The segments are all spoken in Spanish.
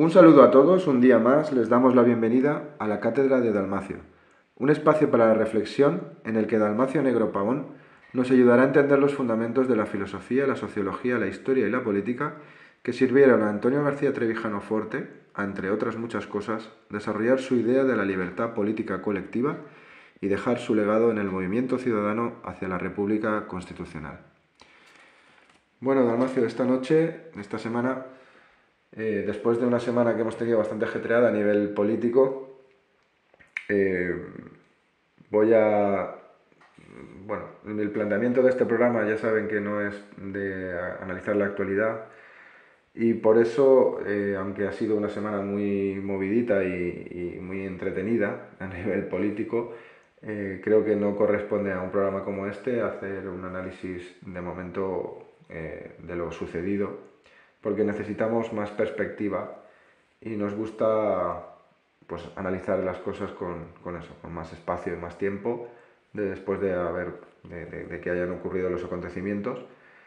Un saludo a todos, un día más les damos la bienvenida a la Cátedra de Dalmacio, un espacio para la reflexión en el que Dalmacio Negro Pavón nos ayudará a entender los fundamentos de la filosofía, la sociología, la historia y la política que sirvieron a Antonio García Trevijano Forte, entre otras muchas cosas, desarrollar su idea de la libertad política colectiva y dejar su legado en el movimiento ciudadano hacia la República Constitucional. Bueno, Dalmacio, esta semana, después de una semana que hemos tenido bastante ajetreada a nivel político, eh, voy a... Bueno, el planteamiento de este programa ya saben que no es de analizar la actualidad y por eso, aunque ha sido una semana muy movidita y muy entretenida a nivel político, creo que no corresponde a un programa como este hacer un análisis de momento de lo sucedido, porque necesitamos más perspectiva y nos gusta pues analizar las cosas con eso, con más espacio y más tiempo después de que hayan ocurrido los acontecimientos.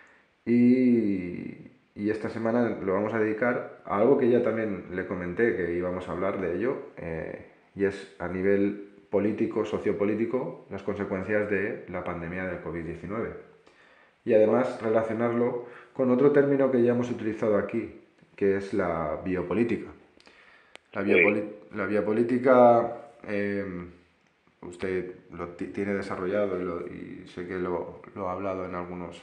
Y esta semana lo vamos a dedicar a algo que ya también le comenté que íbamos a hablar de ello, y es a nivel político, sociopolítico, las consecuencias de la pandemia del COVID-19. Y además relacionarlo con otro término que ya hemos utilizado aquí, que es la biopolítica. Sí, La biopolítica, usted tiene desarrollado y sé que lo ha hablado en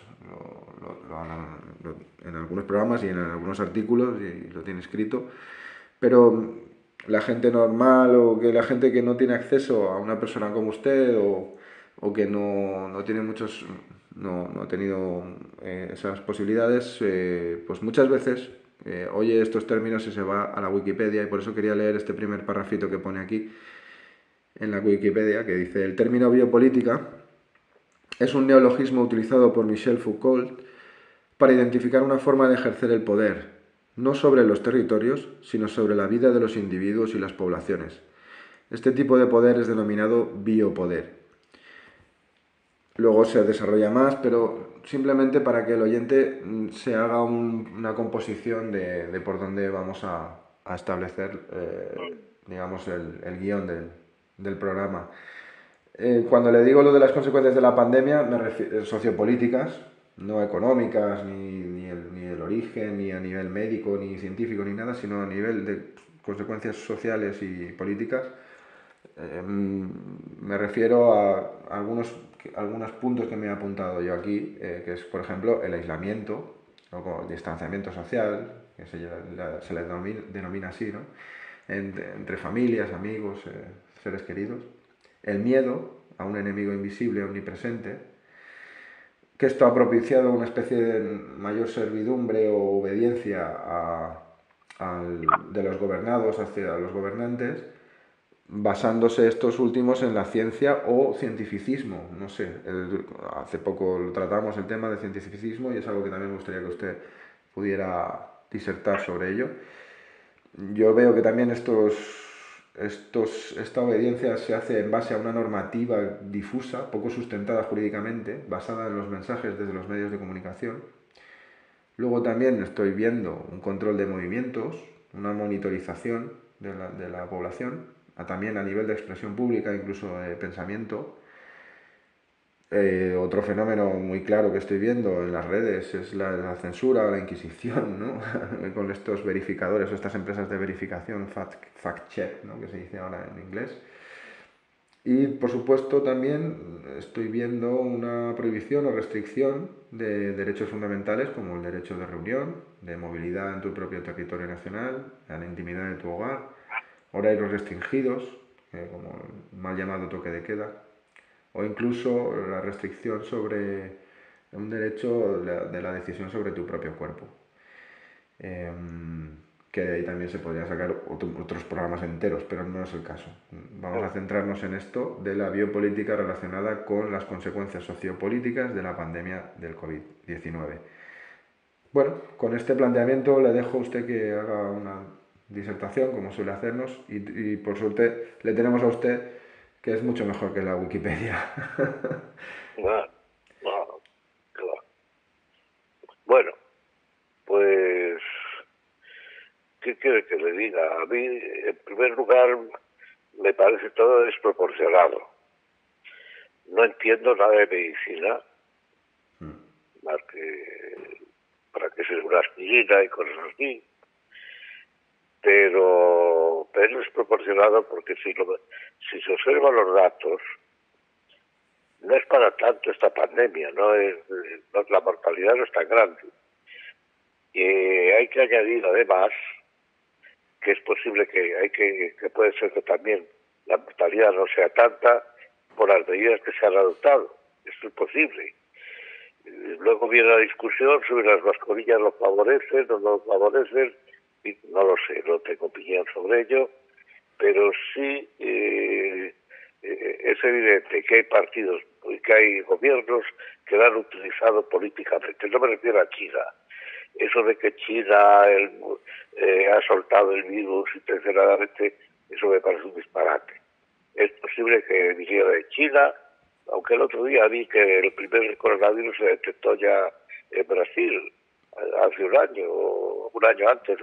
en algunos programas y en algunos artículos y lo tiene escrito, pero la gente normal o que la gente que no tiene acceso a una persona como usted o que no tiene no ha tenido esas posibilidades, pues muchas veces oye estos términos y se va a la Wikipedia, y por eso quería leer este primer parrafito que pone aquí en la Wikipedia, que dice: el término biopolítica es un neologismo utilizado por Michel Foucault para identificar una forma de ejercer el poder, no sobre los territorios, sino sobre la vida de los individuos y las poblaciones. Este tipo de poder es denominado biopoder. Luego se desarrolla más, pero simplemente para que el oyente se haga una composición de por dónde vamos a establecer, digamos, el guión del programa. Cuando le digo lo de las consecuencias de la pandemia, me refiero sociopolíticas, no económicas, ni el origen, ni a nivel médico, ni científico, ni nada, sino a nivel de consecuencias sociales y políticas. Me refiero a algunos puntos que me he apuntado yo aquí, que es, por ejemplo, el aislamiento, o como el distanciamiento social, que se le denomina así, ¿no? Entre familias, amigos, seres queridos. El miedo a un enemigo invisible, omnipresente, que esto ha propiciado una especie de mayor servidumbre o obediencia de los gobernados hacia los gobernantes, basándose estos últimos en la ciencia o cientificismo. No sé, hace poco lo tratamos el tema de cientificismo y es algo que también me gustaría que usted pudiera disertar sobre ello. Yo veo que también esta obediencia se hace en base a una normativa difusa, poco sustentada jurídicamente, basada en los mensajes desde los medios de comunicación. Luego también estoy viendo un control de movimientos, una monitorización de la población, también a nivel de expresión pública, incluso de pensamiento. Otro fenómeno muy claro que estoy viendo en las redes es la censura o la inquisición, ¿no? Con estos verificadores o estas empresas de verificación, fact check, ¿no? Que se dice ahora en inglés. Y por supuesto también estoy viendo una prohibición o restricción de derechos fundamentales como el derecho de reunión, de movilidad en tu propio territorio nacional, a la intimidad de tu hogar, horarios restringidos, como el mal llamado toque de queda, o incluso la restricción sobre un derecho de la decisión sobre tu propio cuerpo. Que de ahí también se podría sacar otros programas enteros, pero no es el caso. Vamos a centrarnos en esto de la biopolítica relacionada con las consecuencias sociopolíticas de la pandemia del COVID-19. Bueno, con este planteamiento le dejo a usted que haga una disertación, como suele hacernos, y por suerte le tenemos a usted, que es mucho mejor que la Wikipedia. no, no, claro. Bueno, pues ¿qué quiere que le diga? A mí, en primer lugar, me parece todo desproporcionado. No entiendo nada de medicina, más que para qué ser una aspirina y cosas así. Pero es desproporcionado porque si se observan los datos, no es para tanto esta pandemia, la mortalidad no es tan grande. Hay que añadir además que es posible que puede ser que también la mortalidad no sea tanta por las medidas que se han adoptado. Esto es posible. Luego viene la discusión sobre las mascarillas, ¿los favorecen o no los favorecen? Y no lo sé, no tengo opinión sobre ello, pero sí es evidente que hay partidos y que hay gobiernos que la han utilizado políticamente. No me refiero a China. Eso de que China ha soltado el virus intencionadamente, eso me parece un disparate. Es posible que viniera de China, aunque el otro día vi que el primer coronavirus se detectó ya en Brasil, hace un año antes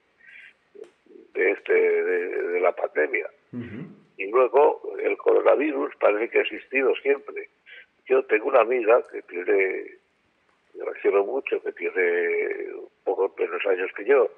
de la pandemia. Y luego el coronavirus parece que ha existido siempre. Yo tengo una amiga que la quiero mucho, que tiene un poco menos años que yo,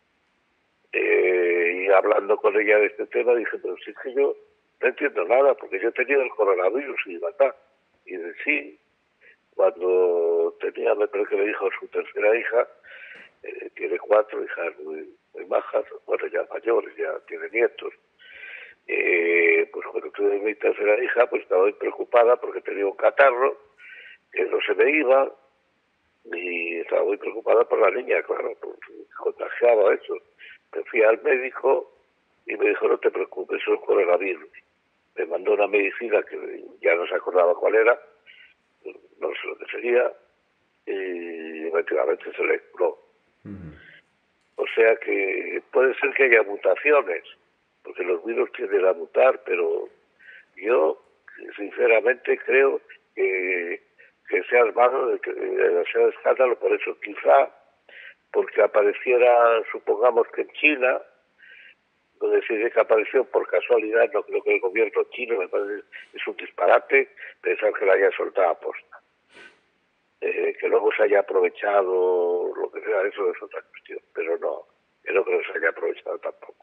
y hablando con ella de este tema dije, pero sí que yo no entiendo nada, porque yo he tenido el coronavirus y verdad. Y de sí, cuando tenía, me parece que me dijo su tercera hija, tiene 4 hijas muy majas, bueno, ya mayores, ya tiene nietos. Pues cuando tuve mi tercera hija, pues estaba muy preocupada porque tenía un catarro que no se me iba, y estaba muy preocupada por la niña, claro, pues contagiaba eso. Me fui al médico y me dijo, no te preocupes, eso es coronavirus. Me mandó una medicina que ya no se acordaba cuál era, no sé lo que sería, y efectivamente se le curó. O sea que puede ser que haya mutaciones, porque los virus tienden a mutar, pero yo sinceramente creo que se ha armado demasiado escándalo por eso. Quizá porque apareciera, supongamos que en China, donde se dice que apareció por casualidad, no creo que el gobierno chino, me parece es un disparate pensar que la haya soltado a posta. Que luego se haya aprovechado, lo que sea, eso es otra cuestión, pero no, yo no creo que se haya aprovechado tampoco.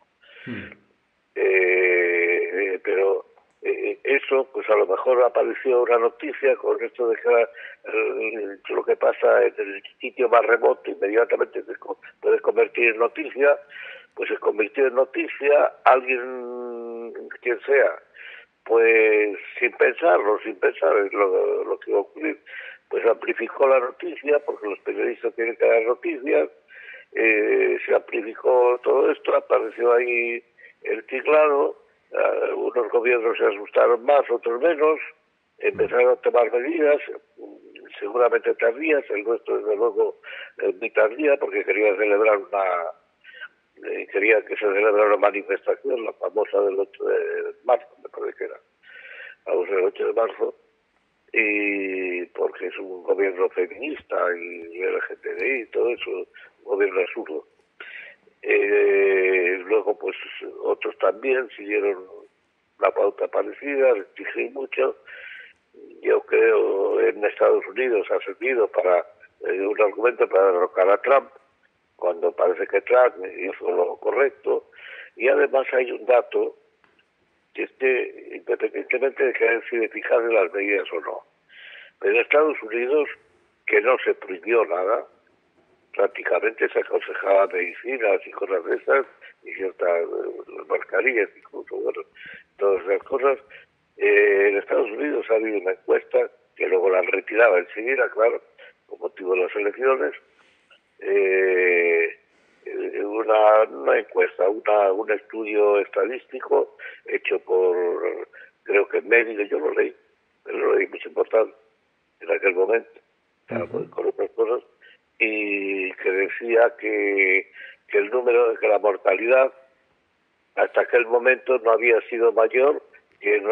Pero eso, pues a lo mejor apareció una noticia con esto de que lo que pasa en el sitio más remoto inmediatamente te puedes convertir en noticia, pues se convirtió en noticia, alguien, quien sea, pues sin pensar en lo que iba a ocurrir, pues amplificó la noticia, porque los periodistas tienen que dar noticias, se amplificó todo esto, apareció ahí el tinglado, unos gobiernos se asustaron más, otros menos, empezaron a tomar medidas, seguramente tardías, el nuestro desde luego muy tardía, porque quería que se celebrara una manifestación, la famosa del 8 de marzo, me parece que era, vamos, el 8 de marzo, y porque es un gobierno feminista y LGTBI y todo eso, un gobierno absurdo. Luego pues otros también siguieron la pauta parecida, exigí mucho. Yo creo en Estados Unidos ha servido para un argumento para derrocar a Trump, cuando parece que Trump hizo lo correcto. Y además hay un dato, que es que independientemente de que hayan sido eficaces las medidas o no, pero en Estados Unidos, que no se prohibió nada, prácticamente se aconsejaba medicinas y cosas de esas, y ciertas mascarillas, incluso, bueno, todas esas cosas. En Estados Unidos ha habido una encuesta, que luego la han retirado enseguida, claro, con motivo de las elecciones, una encuesta, un estudio estadístico hecho por, creo que Médico, yo lo leí, pero lo leí mucho importante en aquel momento, con otras cosas, y que decía que el número, que la mortalidad hasta aquel momento no había sido mayor que en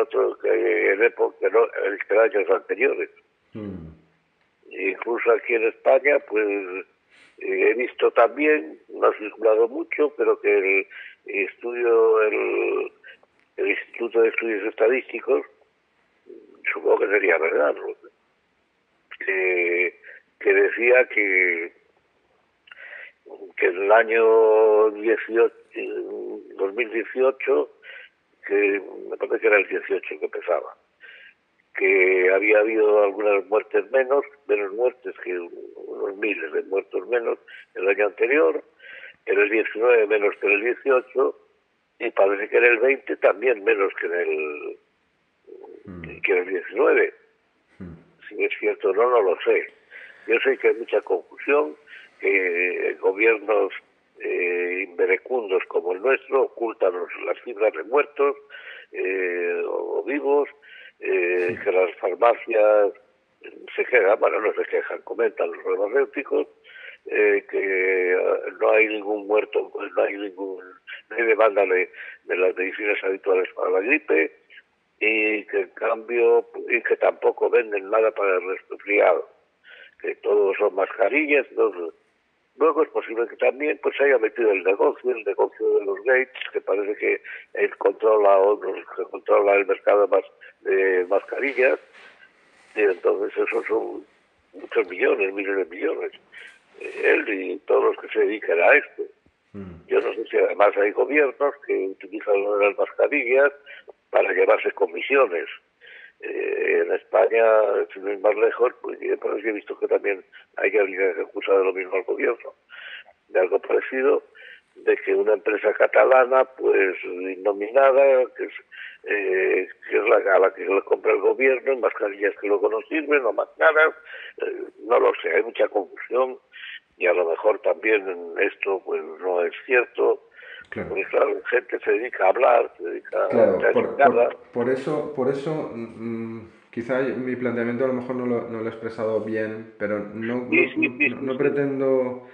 años anteriores. Incluso aquí en España, pues He visto también, no he circulado mucho, pero que el Instituto de Estudios Estadísticos, supongo que sería verdad, ¿no? Que decía que en el año 2018, que me parece que era el 18 que empezaba, que había habido algunas muertes menos muertes, que unos miles de muertos menos el año anterior, en el 19 menos que en el 18, y parece que en el 20 también menos que en el 19. Si es cierto o no, no lo sé. Yo sé que hay mucha confusión, que gobiernos inverecundos como el nuestro ocultan las cifras de muertos o vivos, que las farmacias se quejan, bueno, no se quejan, comentan los farmacéuticos, que no hay ningún muerto, no hay demanda de las medicinas habituales para la gripe, y que en cambio, y que tampoco venden nada para el resfriado, que todos son mascarillas. Luego es posible que también pues haya metido el negocio de los Gates, que parece que él controla el mercado de mascarillas, y entonces esos son muchos millones, miles de millones. Él y todos los que se dedican a esto. Yo no sé si además hay gobiernos que utilizan las mascarillas para llevarse comisiones. En España, si no ir más lejos, pues yo he visto que también hay alguien que acusa de lo mismo al gobierno, de algo parecido, de que una empresa catalana, pues nominada, que es a la que le compra el gobierno, en mascarillas que luego no sirven, o más caras, no lo sé, hay mucha confusión, y a lo mejor también esto pues no es cierto. Claro. Porque claro, gente se dedica a hablar, se dedica Claro, a explicarla. por eso quizá mi planteamiento a lo mejor no lo he expresado bien, pero no Sí. pretendo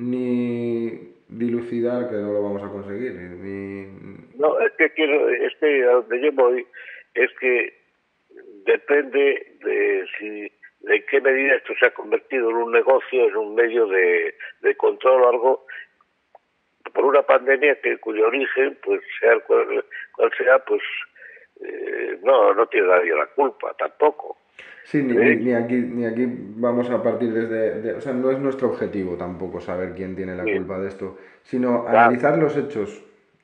ni dilucidar que no lo vamos a conseguir, ni... No, es que a donde yo voy es que depende de en qué medida esto se ha convertido en un negocio, en un medio de control o algo, por una pandemia cuyo origen, pues sea cual sea, pues no tiene nadie la culpa tampoco. Sí, ni aquí vamos a partir o sea, no es nuestro objetivo tampoco saber quién tiene la Sí, culpa de esto, sino claro, analizar los hechos,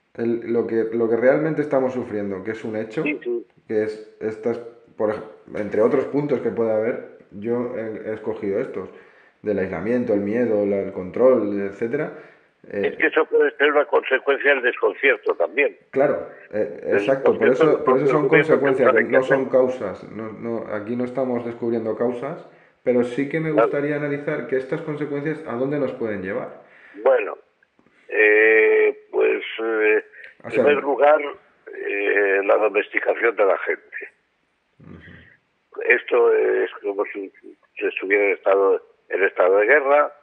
lo que realmente estamos sufriendo, que es un hecho, sí. que es entre otros puntos que puede haber, yo he escogido estos, del aislamiento, el miedo, el control, etcétera. Es que eso puede ser una consecuencia del desconcierto también. Claro, Del exacto, desconcierto del por eso propio son gobierno, que no consecuencias, sabe qué no hacer. son causas. Aquí no estamos descubriendo causas, pero sí que me Claro. gustaría analizar que estas consecuencias a dónde nos pueden llevar. Bueno, pues O en sea, primer lugar, la domesticación de la gente. Esto es como si se estuviera en estado de guerra,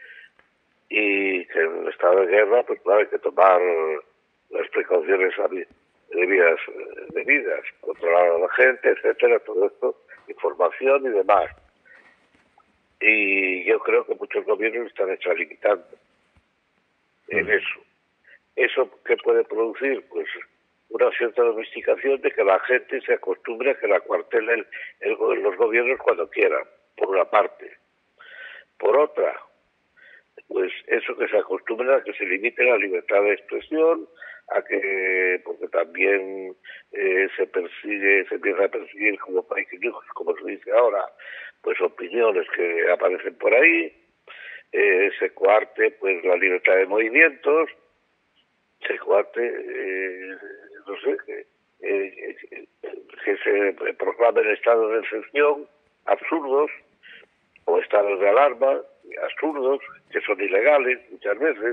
y que en el estado de guerra, pues claro, hay que tomar las precauciones debidas, controlar a la gente, etcétera, todo esto, información y demás. Y yo creo que muchos gobiernos están extralimitando en eso. ¿Eso qué puede producir? Pues una cierta domesticación, de que la gente se acostumbre a que la cuartelen los gobiernos cuando quieran, por una parte. Por otra, pues eso, que se acostumbren a que se limite la libertad de expresión, porque también se empieza a perseguir como fake news, como se dice ahora, pues opiniones que aparecen por ahí, se coarte pues la libertad de movimientos, se coarte, no sé, que se proclamen estados de excepción absurdos, o estados de alarma absurdos, que son ilegales muchas veces,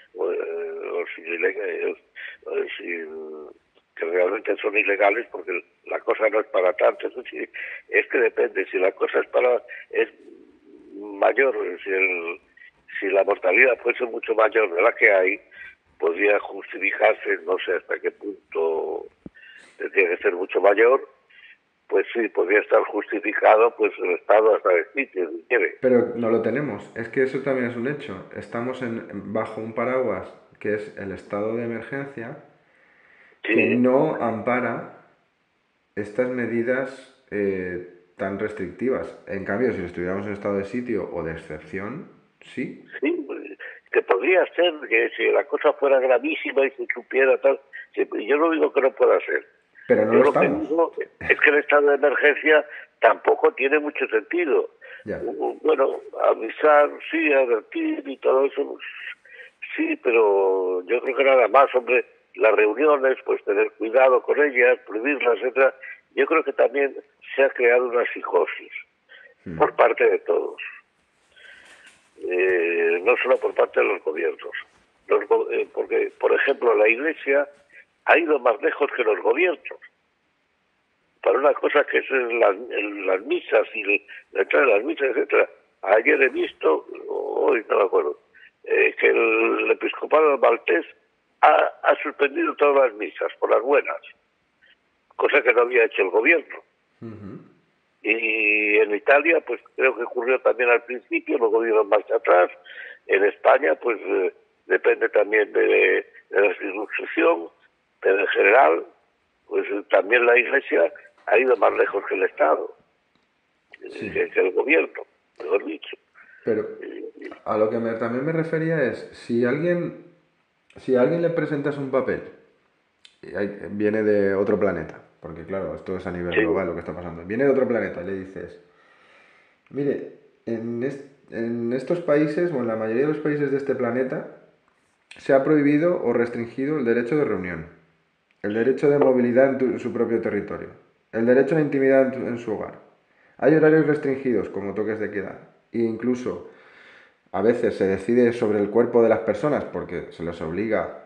que realmente son ilegales, porque la cosa no es para tanto. Es que depende, si la cosa es mayor, si la mortalidad fuese mucho mayor de la que hay, podría justificarse, no sé hasta qué punto tendría que ser mucho mayor, pues sí, podría estar justificado pues el Estado hasta el sitio, si quiere. Pero no lo tenemos. Es que eso también es un hecho. Estamos bajo un paraguas que es el estado de emergencia que Sí, no ampara estas medidas tan restrictivas. En cambio, si estuviéramos en estado de sitio o de excepción, sí. sí, pues, que podría ser que si la cosa fuera gravísima y se supiera tal, yo no digo que no pueda ser. Pero no lo Yo lo que estamos. digo es que el estado de emergencia tampoco tiene mucho sentido. Ya. Bueno, avisar, sí, advertir y todo eso, pues, sí, pero yo creo que nada más, hombre, las reuniones, pues tener cuidado con ellas, prohibirlas, etcétera. Yo creo que también se ha creado una psicosis por parte de todos, no solo por parte de los gobiernos. Porque, por ejemplo, la Iglesia ha ido más lejos que los gobiernos para una cosa que es las misas y la entrada de las misas, etcétera. Ayer he visto, hoy no me acuerdo, que el episcopado maltés ha suspendido todas las misas por las buenas, cosa que no había hecho el gobierno. Y en Italia, pues creo que ocurrió también al principio, luego dieron marcha atrás. En España, pues depende también de la circunscripción, pero en general, pues también la Iglesia ha ido más lejos que el Estado, Sí. que el gobierno, mejor dicho. Pero a lo que también me refería es, si a alguien le presentas un papel, y viene de otro planeta, porque claro, esto es a nivel Sí, global lo que está pasando, viene de otro planeta y le dices, mire, en estos países, o en la mayoría de los países de este planeta, se ha prohibido o restringido el derecho de reunión, el derecho de movilidad en su propio territorio, el derecho a la intimidad en su hogar. Hay horarios restringidos, como toques de queda, e incluso a veces se decide sobre el cuerpo de las personas porque se les obliga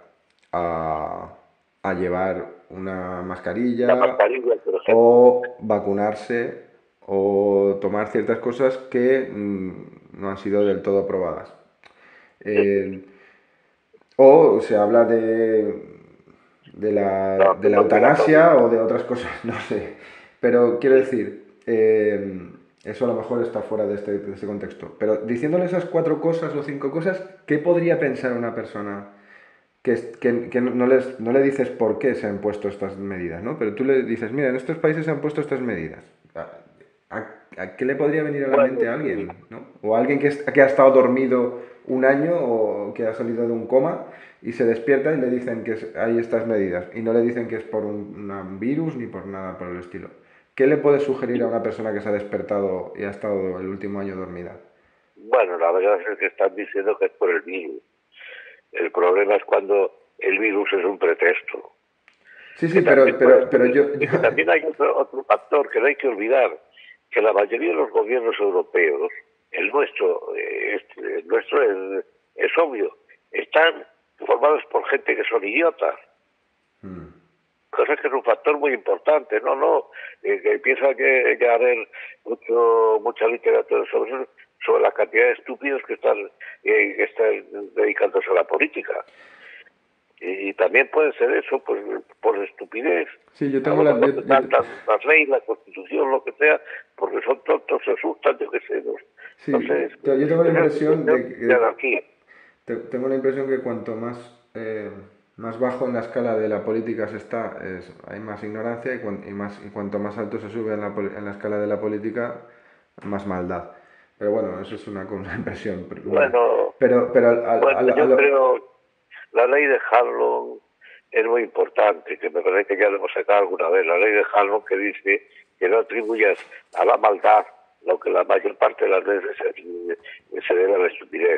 a llevar una la mascarilla mascarilla, por ejemplo. o vacunarse o tomar ciertas cosas que no han sido del todo probadas. Eh, o se habla No, de la obligatorio. eutanasia o de otras cosas, no sé. Pero quiero decir, eso a lo mejor está fuera de este contexto. Pero diciéndole esas cuatro cosas o cinco cosas, ¿qué podría pensar una persona que no le dices por qué se han puesto estas medidas, ¿no? Pero tú le dices, mira, en estos países se han puesto estas medidas. ¿A qué le podría venir a la mente Bueno, a sí. alguien, ¿no? O a alguien que ha estado dormido un año o que ha salido de un coma y se despierta y le dicen que hay estas medidas y no le dicen que es por un virus ni por nada por el estilo. ¿Qué le puede sugerir a una persona que se ha despertado y ha estado el último año dormida? Bueno, la verdad es que están diciendo que es por el virus. El problema es cuando el virus es un pretexto. Sí, sí, Que también puede pero ser, y que también hay otro factor que no hay que olvidar, que la mayoría de los gobiernos europeos, el nuestro es obvio, están formados por gente que son idiotas, cosa que es un factor muy importante. Que piensa que va a haber mucha literatura sobre la cantidad de estúpidos que están dedicándose a la política. Y también puede ser eso, pues por estupidez. Sí, yo A tengo lo la... mejor se saltan las leyes, la constitución, lo que sea, porque son tontos, se asustan, yo qué sé. No Sí, sé, yo tengo la esa impresión situación de anarquía. tengo la impresión que cuanto más bajo en la escala de la política se está, hay más ignorancia y cuanto más alto se sube en la escala de la política, más maldad. Pero bueno, eso es una impresión mía. Bueno, Pero yo creo la ley de Harlem es muy importante, que me parece que ya lo hemos sacado alguna vez, la ley de Harlem que dice que no atribuyas a la maldad lo que la mayor parte de las veces se debe a la estupidez.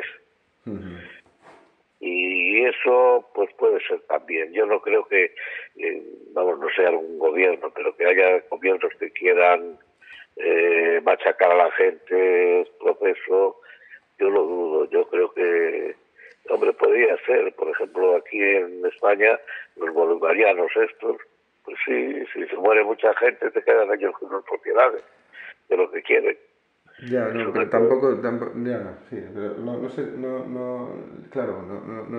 Y eso pues puede ser también. Yo no creo que, no sea algún gobierno, pero que haya gobiernos que quieran machacar a la gente, es proceso, yo lo dudo. Yo creo que, hombre, podría ser, por ejemplo, aquí en España, los bolivarianos estos, pues sí, si se muere mucha gente, te quedan ellos con sus propiedades, de lo que quieren. ya, Es no, una pero cosa. tampoco, ya, sí, pero no sé, claro,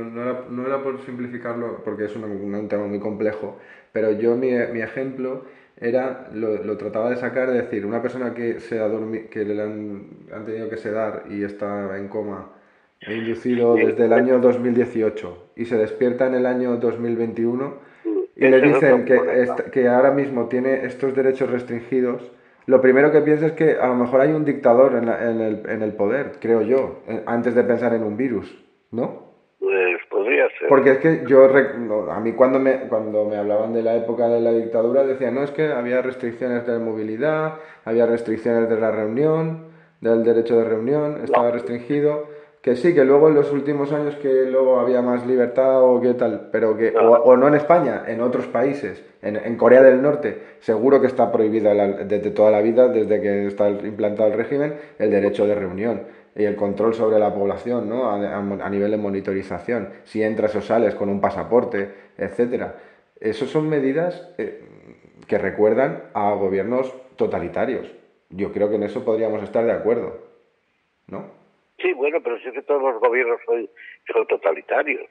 no era por simplificarlo, porque es un tema muy complejo, pero yo mi ejemplo lo trataba de sacar, de decir, una persona que que le han tenido que sedar y está en coma e inducido Sí, desde el año 2018 y se despierta en el año 2021 y le ese es otro dicen problema. que ahora mismo tiene estos derechos restringidos, lo primero que piensa es que a lo mejor hay un dictador en el poder, creo yo, antes de pensar en un virus, ¿no? Pues podría ser. Porque es que no, a mí cuando me hablaban de la época de la dictadura decían, no, es que había restricciones de movilidad, había restricciones de la reunión, del derecho de reunión, estaba No, restringido, que sí, que luego en los últimos años que luego había más libertad o qué tal, pero que, no, o no en España, en otros países, en Corea del Norte, seguro que está prohibida desde toda la vida, desde que está implantado el régimen, el derecho de reunión y el control sobre la población, ¿no? A nivel de monitorización, si entras o sales con un pasaporte, etcétera. Esas son medidas que recuerdan a gobiernos totalitarios. Yo creo que en eso podríamos estar de acuerdo, ¿no? sí, bueno, pero sí que todos los gobiernos son totalitarios,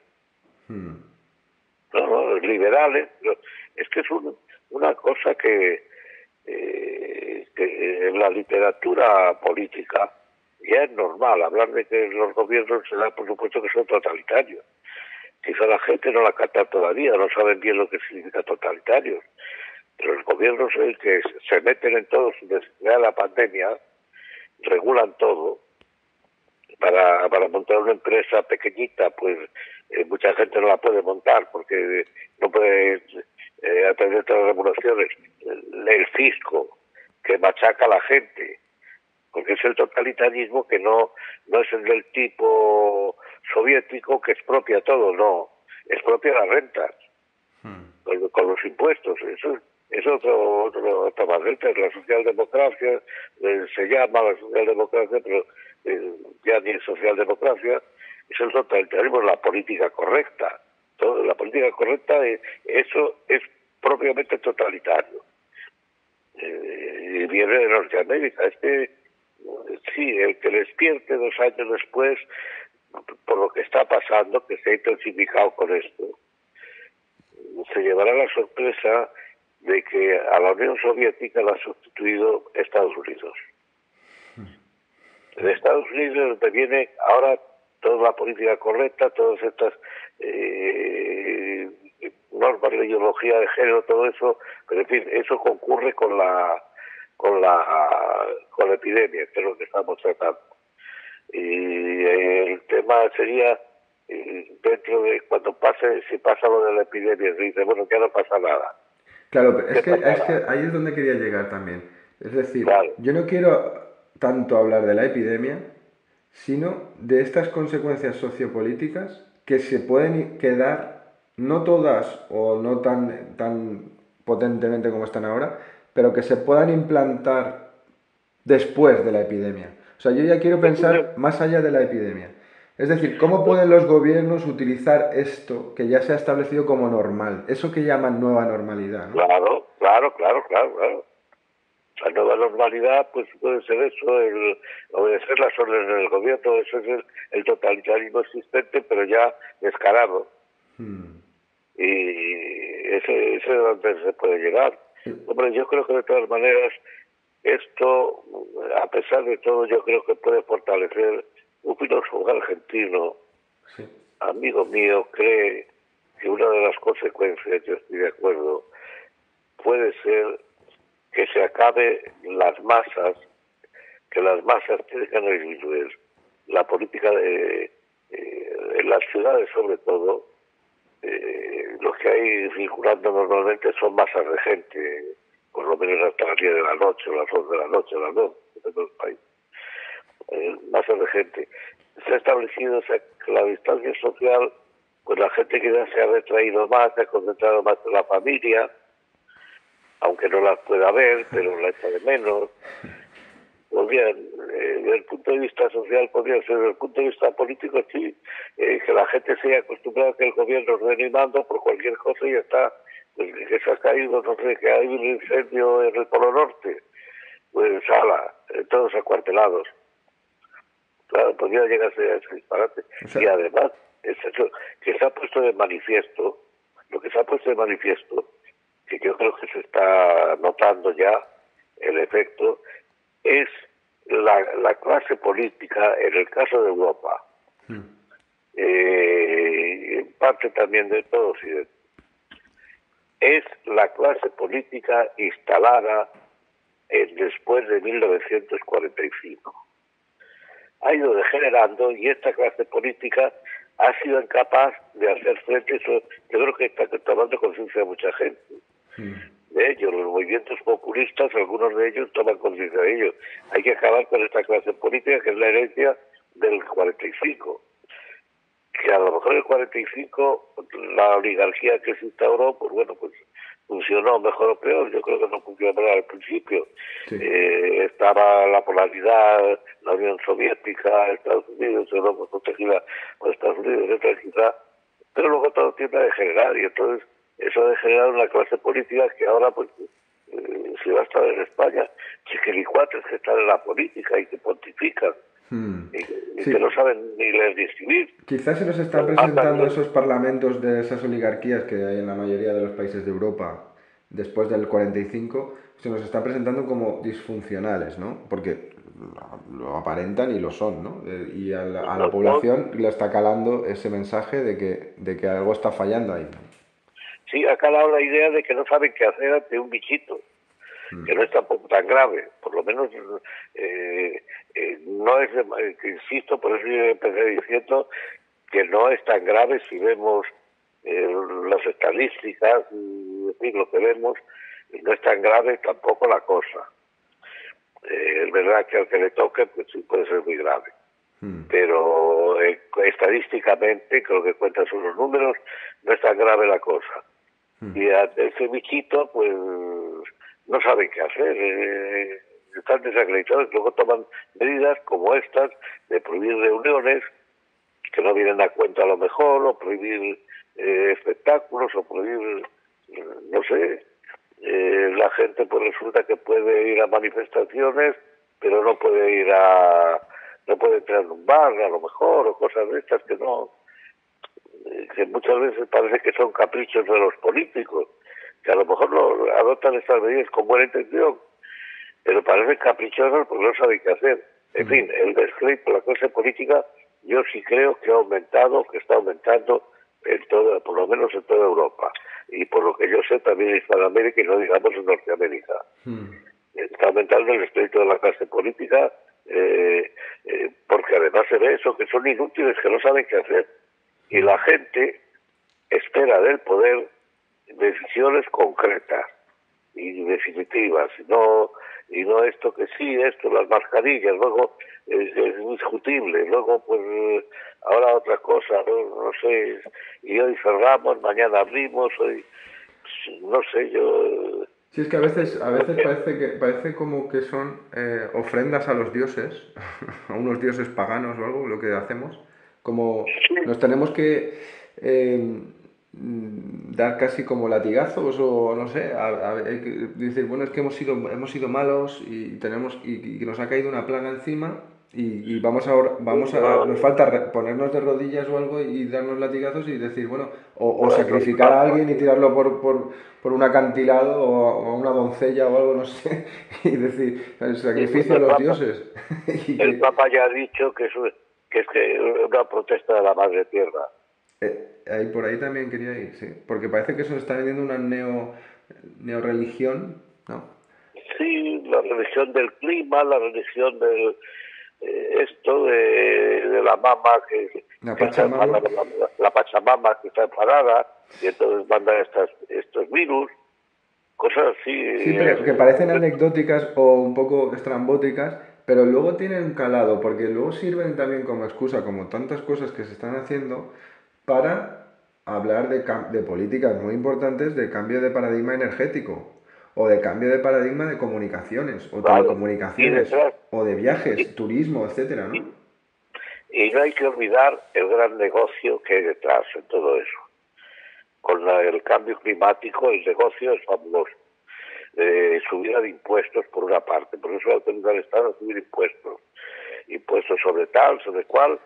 ¿no? Los liberales. Es que es una cosa que en la literatura política ya es normal hablar de que los gobiernos se da por supuesto que son totalitarios. Quizá la gente no la capta todavía, no saben bien lo que significa totalitarios, pero los gobiernos que se meten en todo sin necesidad de la pandemia, regulan todo. Para montar una empresa pequeñita, pues mucha gente no la puede montar porque no puede atender todas las regulaciones. El fisco, que machaca a la gente, porque es el totalitarismo que no es el del tipo soviético que expropia todo, no, expropia las rentas con los impuestos. Eso es otra barreta. La socialdemocracia se llama la socialdemocracia, pero ya ni es socialdemocracia, es el totalitarismo, la política correcta. La política correcta, eso es propiamente totalitario. Y viene de Norteamérica. Sí, el que despierte 2 años después, por lo que está pasando, que se ha intensificado con esto, se llevará la sorpresa de que a la Unión Soviética la ha sustituido Estados Unidos. De Estados Unidos es donde viene ahora toda la política correcta, todas estas normas de ideología de género, todo eso, pero en fin, eso concurre con la epidemia, que es lo que estamos tratando. Y el tema sería dentro de cuando si pasa lo de la epidemia, se dice, bueno, ya no pasa nada. Claro, pero ¿Qué es que pasará? ahí es donde quería llegar también. Es decir, Claro, yo no quiero tanto hablar de la epidemia, sino de estas consecuencias sociopolíticas que se pueden quedar, no todas o no tan potentemente como están ahora, pero que se puedan implantar después de la epidemia. O sea, yo ya quiero pensar más allá de la epidemia. Es decir, ¿cómo pueden los gobiernos utilizar esto que ya se ha establecido como normal? Eso que llaman nueva normalidad, ¿no? claro. La nueva normalidad pues puede ser eso, el obedecer las órdenes del gobierno, eso es el totalitarismo existente, pero ya descarado. Y ese es donde se puede llegar. Hombre, yo creo que de todas maneras esto, a pesar de todo, yo creo que puede fortalecer. Un filósofo argentino, Sí. amigo mío, cree que una de las consecuencias, yo estoy de acuerdo, puede ser que se acabe que las masas tengan que disminuir. La política en las ciudades sobre todo, los que hay circulando normalmente son masas de gente, por lo menos hasta las 10 de la noche, o las 11 de la noche, o las 2, en todo el país. Masas de gente. Se ha establecido que la distancia social, pues la gente que ya se ha retraído más, se ha concentrado más en la familia, aunque no la pueda ver, pero la echa de menos. Pues bien, desde el punto de vista social podría ser, desde el punto de vista político, sí, que la gente se haya acostumbrado a que el gobierno ordene y manda por cualquier cosa y ya está. Pues que se ha caído, no sé, que hay un incendio en el Polo Norte, pues ala, todos acuartelados. Claro, podría llegarse a ese disparate. O Y sea, además, es eso, que se ha puesto de manifiesto, lo que se ha puesto de manifiesto que yo creo que se está notando ya el efecto, es la clase política, en el caso de Europa, en parte también de todo Occidente, es la clase política instalada después de 1945. Ha ido degenerando y esta clase política ha sido incapaz de hacer frente a eso. Yo creo que está tomando conciencia de mucha gente. De ellos, los movimientos populistas, algunos de ellos toman conciencia de ello. Hay que acabar con esta clase política que es la herencia del 45. Que a lo mejor en el 45 la oligarquía que se instauró, pues bueno, pues funcionó mejor o peor. Yo creo que no funcionó al principio. Sí. Estaba la polaridad, la Unión Soviética, Estados Unidos, Europa protegida por Estados Unidos, etcétera, pero luego todo tiende a degenerar y entonces eso ha degenerado una clase política que ahora pues se va a estar en España, chiquilicuates que están en la política y que pontifican. Y sí, que no saben ni leer ni escribir. Quizás se nos están presentando esos parlamentos de esas oligarquías que hay en la mayoría de los países de Europa después del 45, se nos están presentando como disfuncionales, ¿no? Porque lo aparentan y lo son, ¿no? Y a la población le está calando ese mensaje de que algo está fallando ahí. Sí, ha calado la idea de que no saben qué hacer ante un bichito. Que no es tampoco tan grave, por lo menos no es, insisto, por eso yo empecé diciendo que no es tan grave si vemos las estadísticas, en fin, lo que vemos, no es tan grave tampoco la cosa. Es verdad que al que le toque, pues sí puede ser muy grave. Pero estadísticamente, creo que cuentan son los números, no es tan grave la cosa. Y ante ese bichito, pues no saben qué hacer, están desacreditados, luego toman medidas como estas de prohibir reuniones que no vienen a cuenta a lo mejor, o prohibir espectáculos, o prohibir, no sé, la gente pues resulta que puede ir a manifestaciones, pero no puede entrar en un bar a lo mejor, o cosas de estas que muchas veces parece que son caprichos de los políticos, que a lo mejor adoptan estas medidas con buena intención, pero parecen caprichosos porque no saben qué hacer. En fin, el descrédito por la clase política yo sí creo que ha aumentado, que está aumentando por lo menos en toda Europa. Y por lo que yo sé también en Hispanoamérica y no digamos en Norteamérica. Está aumentando el descrédito de la clase política porque además se ve eso, que son inútiles, que no saben qué hacer. Y la gente espera del poder decisiones concretas y definitivas, y no esto que sí, esto, las mascarillas, luego es discutible, luego pues ahora otra cosa, no sé, y hoy cerramos, mañana abrimos, hoy no sé, yo... Sí, es que a veces parece como que son ofrendas a los dioses, a unos dioses paganos o algo, lo que hacemos, como nos tenemos que dar casi como latigazos o no sé, decir, bueno, es que hemos sido malos y nos ha caído una plaga encima y nos falta ponernos de rodillas o algo y darnos latigazos y decir, bueno, o sacrificar a alguien y tirarlo por un acantilado o a una doncella o algo, no sé, y decir, el sacrificio a los dioses. El Papa ya ha dicho que es una protesta de la Madre Tierra. Por ahí también quería ir, sí. Porque parece que eso se está vendiendo una neoreligión, ¿no? Sí, la religión del clima, la religión del... esto de la mama la Pachamama. La Pachamama que está parada y entonces manda estos virus, cosas así. Sí, pero que parecen anecdóticas o un poco estrambóticas, pero luego tienen un calado, porque luego sirven también como excusa, como tantas cosas que se están haciendo, para hablar de políticas muy importantes de cambio de paradigma energético, o de cambio de paradigma de comunicaciones, o telecomunicaciones, o de viajes, turismo, etcétera, ¿no? Y no hay que olvidar el gran negocio que hay detrás en todo eso. Con el cambio climático, el negocio es fabuloso. Subida de impuestos por una parte, por eso autorizar al Estado a subir impuestos sobre tal, sobre cual,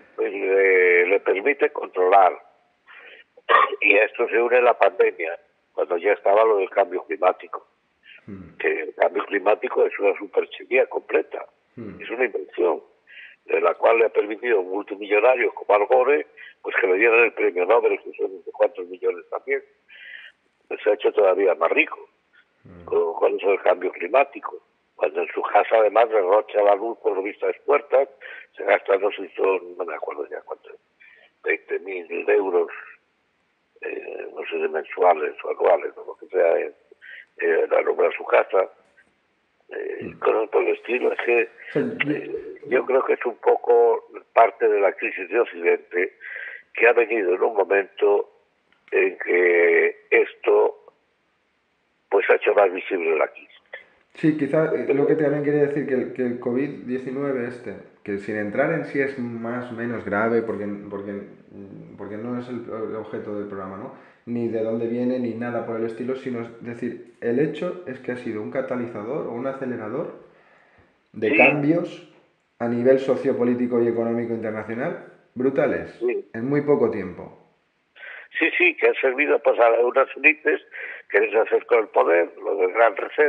le permite controlar. Y a esto se une la pandemia, cuando ya estaba lo del cambio climático. Que el cambio climático es una superchería completa, es una invención, de la cual le ha permitido a un multimillonario como Al Gore, pues que le dieran el premio Nobel, que son de cuántos millones también, pues se ha hecho todavía más rico con eso del cambio climático. Cuando en su casa además derrocha la luz por lo visto a expuertas, se gasta, no sé si son, no me acuerdo ya cuánto, 20.000 euros, no sé si mensuales o anuales, o lo que sea, la alumbra su casa, cosas por el estilo. Es que yo creo que es un poco parte de la crisis de Occidente, que ha venido en un momento en que esto pues ha hecho más visible la crisis. Sí, quizá lo que también quería decir que el COVID-19 que sin entrar en si es más o menos grave, porque no es el objeto del programa, ¿no? Ni de dónde viene, ni nada por el estilo, sino es decir, el hecho es que ha sido un catalizador o un acelerador de cambios a nivel sociopolítico y económico internacional brutales, en muy poco tiempo. Sí, que ha servido pues, a unas élites que les acercó el poder, lo del Gran Reset,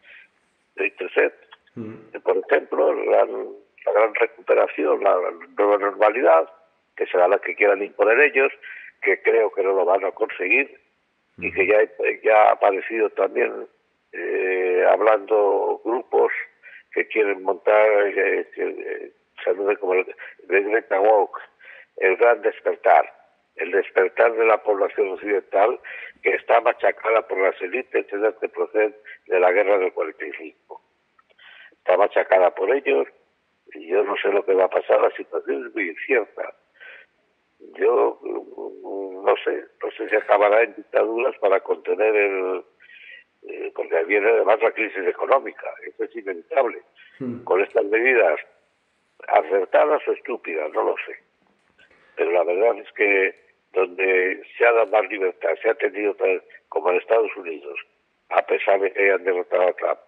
por ejemplo, la gran recuperación, la nueva normalidad, que será la que quieran imponer ellos, que creo que no lo van a conseguir, y que ya ha aparecido también hablando grupos que quieren montar, como el Greta Woke, el gran despertar, el despertar de la población occidental que está machacada por las élites que proceden de la guerra del 45. Está machacada por ellos y yo no sé lo que va a pasar, la situación es muy incierta. Yo no sé si acabará en dictaduras para contener porque viene además la crisis económica, eso es inevitable. Con estas medidas acertadas o estúpidas, no lo sé. Pero la verdad es que donde se ha dado más libertad, se ha tenido, como en Estados Unidos, a pesar de que hayan derrotado a Trump,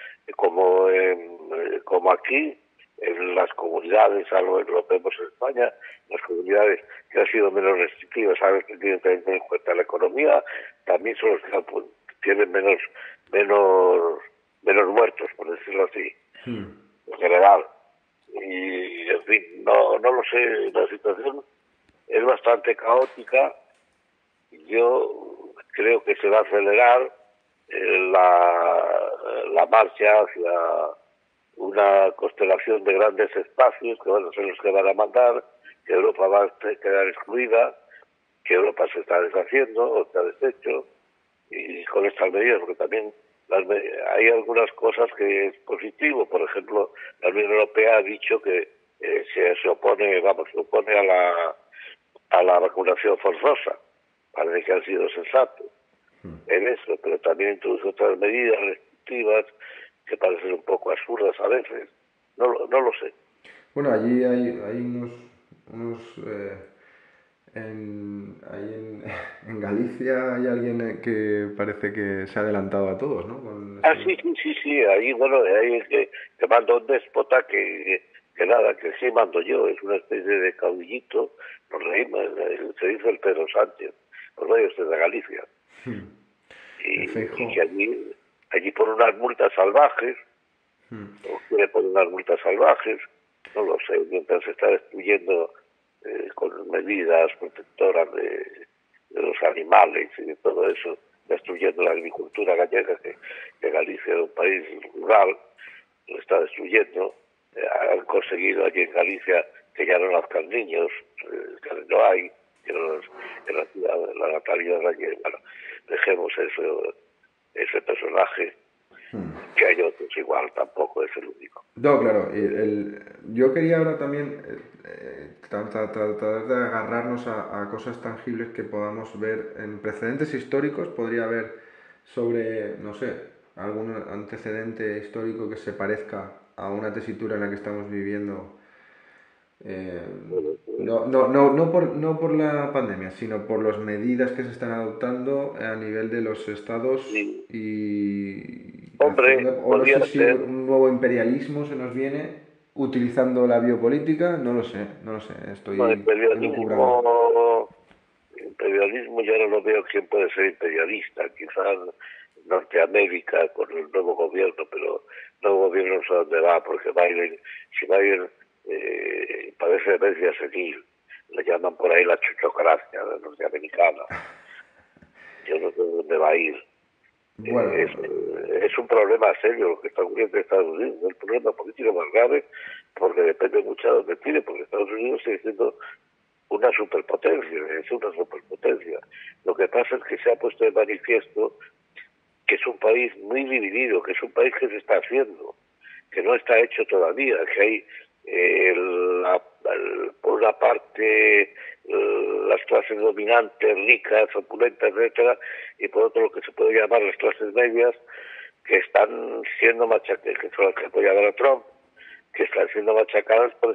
como aquí, en las comunidades, algo lo vemos en España, las comunidades que han sido menos restrictivas, han tenido que tener en cuenta la economía, también son los que tienen menos muertos, por decirlo así, en general. Y, en fin, no lo sé, la situación es bastante caótica. Yo creo que se va a acelerar la marcha hacia una constelación de grandes espacios que van a ser los que van a mandar, que Europa va a quedar excluida, que Europa se está deshaciendo o está deshecho, y con estas medidas, porque también hay algunas cosas que es positivo. Por ejemplo, la Unión Europea ha dicho que se opone a la vacunación forzosa. Parece que han sido sensatos en eso, pero también introduce otras medidas restrictivas que parecen un poco absurdas a veces. No lo sé. Bueno, allí hay unos en Galicia hay alguien que parece que se ha adelantado a todos, ¿no? Sí. Ahí, bueno, ahí que manda un déspota que nada, que sí mando yo. Es una especie de caudillito. Nos reímos, se dice el Pedro Sánchez. Pues vaya usted de Galicia. Y que allí por unas multas salvajes, o quiere poner unas multas salvajes, no lo sé, mientras se está destruyendo con medidas protectoras de los animales y de todo eso, destruyendo la agricultura gallega, que Galicia es un país rural, lo está destruyendo. Han conseguido allí en Galicia que ya no nazcan niños, que no hay, que la natalidad allí, bueno, dejemos ese personaje, que hay otros igual, tampoco es el único. No, claro. Yo quería ahora también tratar de agarrarnos a cosas tangibles que podamos ver en precedentes históricos. Podría haber sobre, no sé, algún antecedente histórico que se parezca a una tesitura en la que estamos viviendo. No por la pandemia, sino por las medidas que se están adoptando a nivel de los estados y Hombre, o no sé si un nuevo imperialismo se nos viene utilizando la biopolítica, no lo sé, estoy elucubrando. imperialismo yo ahora no veo quién puede ser imperialista, quizás Norteamérica con el nuevo gobierno, pero el nuevo gobierno no sé dónde va, porque Biden parece demencia senil, le llaman por ahí la chuchocracia norteamericana. Yo no sé dónde va a ir. Bueno, Es un problema serio lo que está ocurriendo en Estados Unidos, es el problema político más grave, porque depende mucho de dónde tire, porque Estados Unidos sigue siendo una superpotencia, es una superpotencia. Lo que pasa es que se ha puesto de manifiesto que es un país muy dividido, que es un país que se está haciendo, que no está hecho todavía, que hay por una parte las clases dominantes, ricas, opulentas, etcétera, y por otro lo que se puede llamar las clases medias, que están siendo machacadas, que son las que apoyan a Trump, que están siendo machacadas por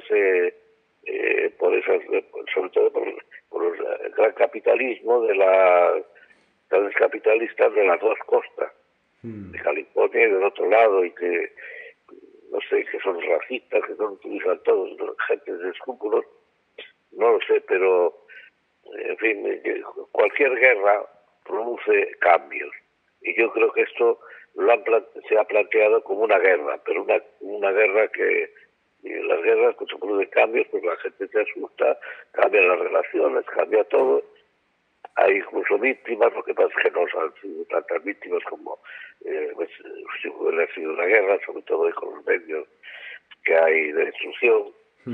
sobre todo por el gran capitalismo de las grandes capitalistas de las dos costas, de California y del otro lado, y que no sé, que son racistas, que no utilizan todos, gente de escrúpulos, no lo sé, pero en fin, cualquier guerra produce cambios, y yo creo que esto se ha planteado como una guerra, pero una guerra que en las guerras pues se producen cambios, pues la gente se asusta, cambian las relaciones, cambia todo. Hay incluso víctimas, lo que pasa es que no han sido tantas víctimas como si hubiera sido una guerra, sobre todo hoy con los medios que hay de destrucción.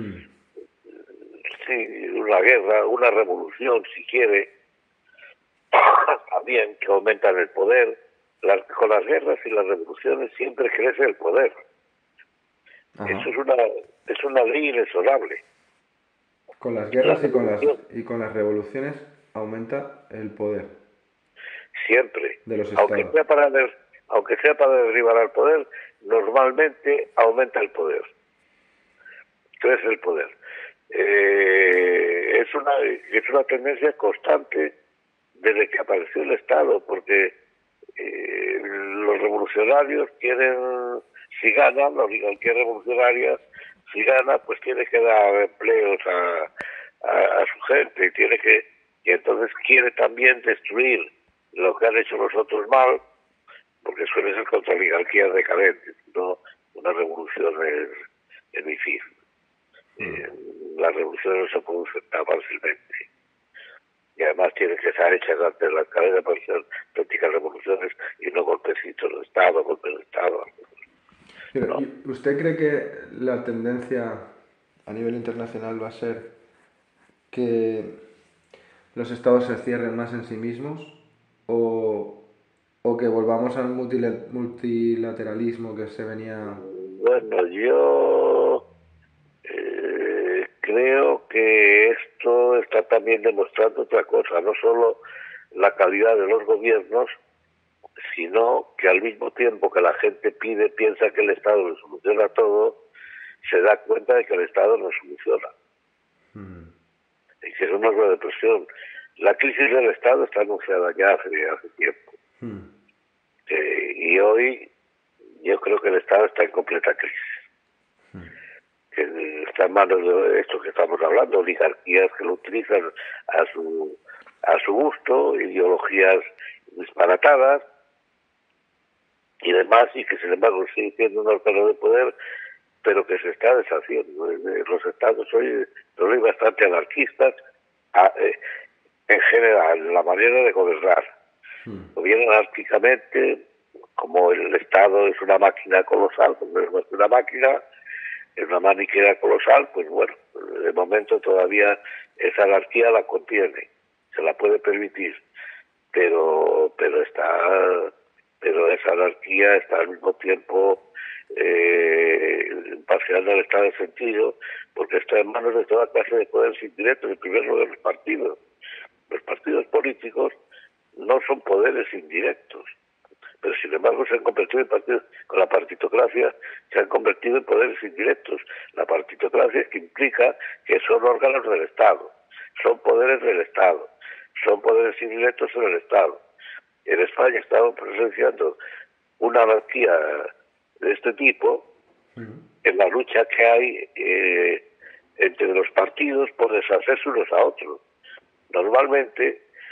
Sí, una guerra, una revolución, si quiere, también que aumentan el poder. Con las guerras y las revoluciones siempre crece el poder. Ajá. Eso es una ley inexorable. Con las guerras y con las revoluciones aumenta el poder. Siempre. De los estados. Aunque sea para derribar al poder, normalmente aumenta el poder. Crece el poder. Es una tendencia constante desde que apareció el Estado, porque los revolucionarios quieren, si ganan, la oligarquía revolucionaria, si gana, pues tiene que dar empleos a su gente, y entonces quiere también destruir lo que han hecho los otros mal, porque suele ser contra oligarquías decadentes, no una revolución es difícil. Las revoluciones no se producen tan fácilmente. Y además tienen que estar hechas antes de la cadena para ser auténticas revoluciones y no golpecitos de Estado, golpes de Estado. Pero, ¿no? ¿Usted cree que la tendencia a nivel internacional va a ser que los estados se cierren más en sí mismos o que volvamos al multilateralismo que se venía? Bueno, yo creo que esto está también demostrando otra cosa, no solo la calidad de los gobiernos, sino que al mismo tiempo que la gente piensa que el Estado lo soluciona todo, se da cuenta de que el Estado no soluciona. Y que es una gran depresión. La crisis del Estado está anunciada ya hace tiempo. Y hoy yo creo que el Estado está en completa crisis. Que está en manos de esto que estamos hablando, oligarquías que lo utilizan a su gusto, ideologías disparatadas y demás, y que sin embargo sigue siendo un órgano de poder, pero que se está deshaciendo. Los estados hoy son bastante anarquistas en general, en la manera de gobernar. Gobiernan anárquicamente, como el Estado es una máquina colosal, como es más que una máquina, es una máquina colosal, pues bueno, de momento todavía esa anarquía la contiene, se la puede permitir, pero esa anarquía está al mismo tiempo parciando el estado de sentido, porque está en manos de toda clase de poderes indirectos, en primer lugar los partidos. Los partidos políticos no son poderes indirectos, pero sin embargo se han convertido en partidos, con la partitocracia se han convertido en poderes indirectos. La partitocracia que implica que son órganos del Estado, son poderes del Estado, son poderes indirectos en el Estado. En España estamos presenciando una anarquía de este tipo en la lucha que hay entre los partidos por deshacerse unos a otros. Normalmente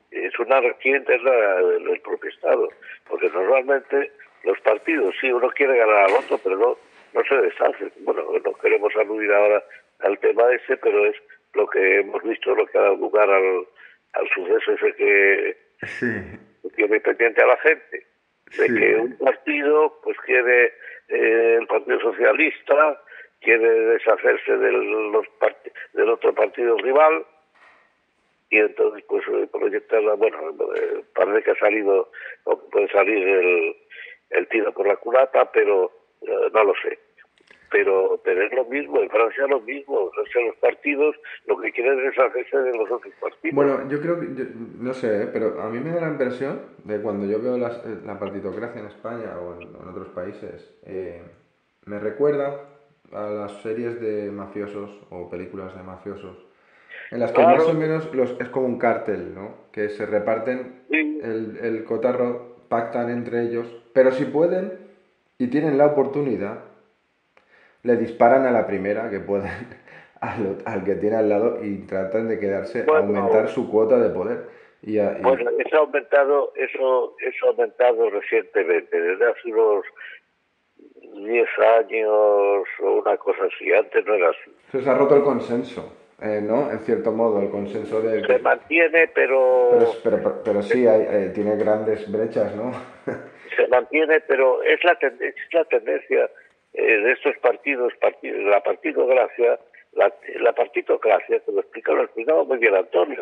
es una vertiente del propio Estado, porque normalmente los partidos, sí, uno quiere ganar al otro, pero no se deshace. Bueno, no queremos aludir ahora al tema ese, pero es lo que hemos visto, lo que ha dado lugar al suceso ese que Sí, tiene pendiente a la gente, de sí. que un partido pues quiere, el Partido Socialista quiere deshacerse del otro partido rival, y entonces pues proyectarla, bueno, parece que ha salido, o que puede salir el tiro por la culata, pero no lo sé. Pero es lo mismo, en Francia lo mismo, o sea, los partidos lo que quieren es deshacerse de los otros partidos. Bueno, yo creo que, no sé, pero a mí me da la impresión de cuando yo veo la partitocracia en España o en otros países, me recuerda a las series de mafiosos o películas de mafiosos, en las que más o Claro, menos es como un cártel, ¿no? Que se reparten sí, el cotarro, pactan entre ellos, pero si pueden y tienen la oportunidad, le disparan a la primera que pueden al que tiene al lado y tratan de quedarse, aumentar bueno, su cuota de poder. bueno, eso ha aumentado recientemente, desde hace unos 10 años o una cosa así, antes no era así. Se ha roto el consenso, ¿no? En cierto modo, el consenso de Se que... mantiene, Pero, pero pero sí, tiene grandes brechas, ¿no? se mantiene, pero es la tendencia de estos partidos, la partidocracia, la partitocracia, que lo explicaba muy bien Antonio,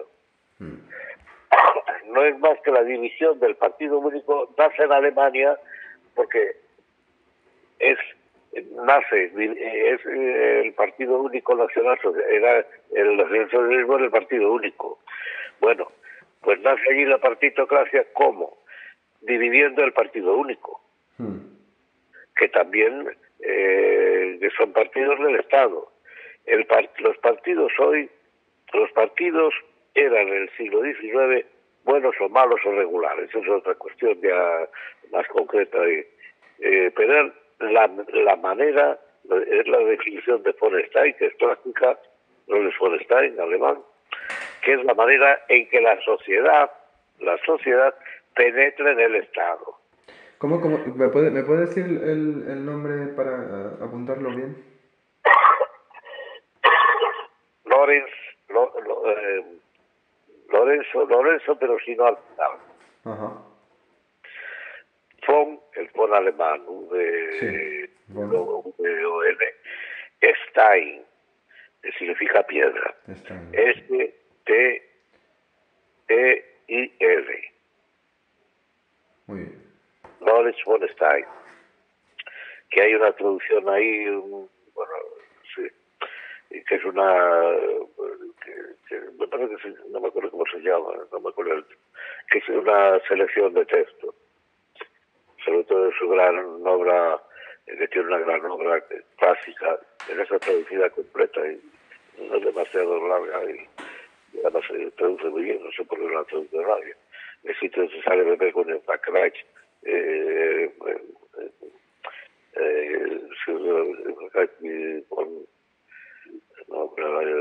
no es más que la división del partido único, nace en Alemania porque es el partido único nacional, era el nacionalsocialismo era el partido único. Bueno, pues nace allí la partitocracia, ¿cómo? Dividiendo el partido único, que también que son partidos del Estado. Los partidos eran en el siglo XIX buenos o malos o regulares, eso es otra cuestión ya más concreta. Pero eran la manera, es la definición de von Stein, que es clásica, no es von Stein, alemán, que es la manera en que la sociedad penetra en el Estado. ¿Cómo? Me puede decir el nombre para apuntarlo bien? Lorenz, Lorenzo, pero si no al final. Ajá. El von alemán, Sí. Bueno, V-O-N. Stein, que significa piedra. está bien. S-T-E-I-N. Muy bien. Lorenz von Stein. Que hay una traducción ahí, bueno, sí, que es me parece que no me acuerdo cómo se llama, no me acuerdo, que es una selección de texto, sobre todo de su gran obra, que tiene una gran obra clásica, en esa traducida completa y no es demasiado larga y además se traduce muy bien, no sé por qué no la traduce nadie. El sitio se sale de con el Backrach, con no,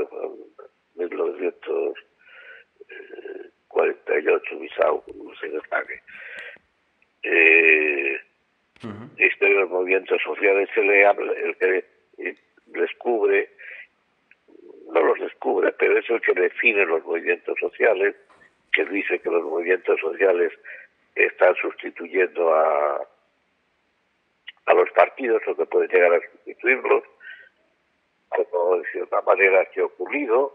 1948, Bissau, no sé qué ataque. Historia de los movimientos sociales se le habla, el que descubre, no los descubre, pero es el que define los movimientos sociales, que dice que los movimientos sociales están sustituyendo a los partidos o que pueden llegar a sustituirlos, como de cierta manera que ha ocurrido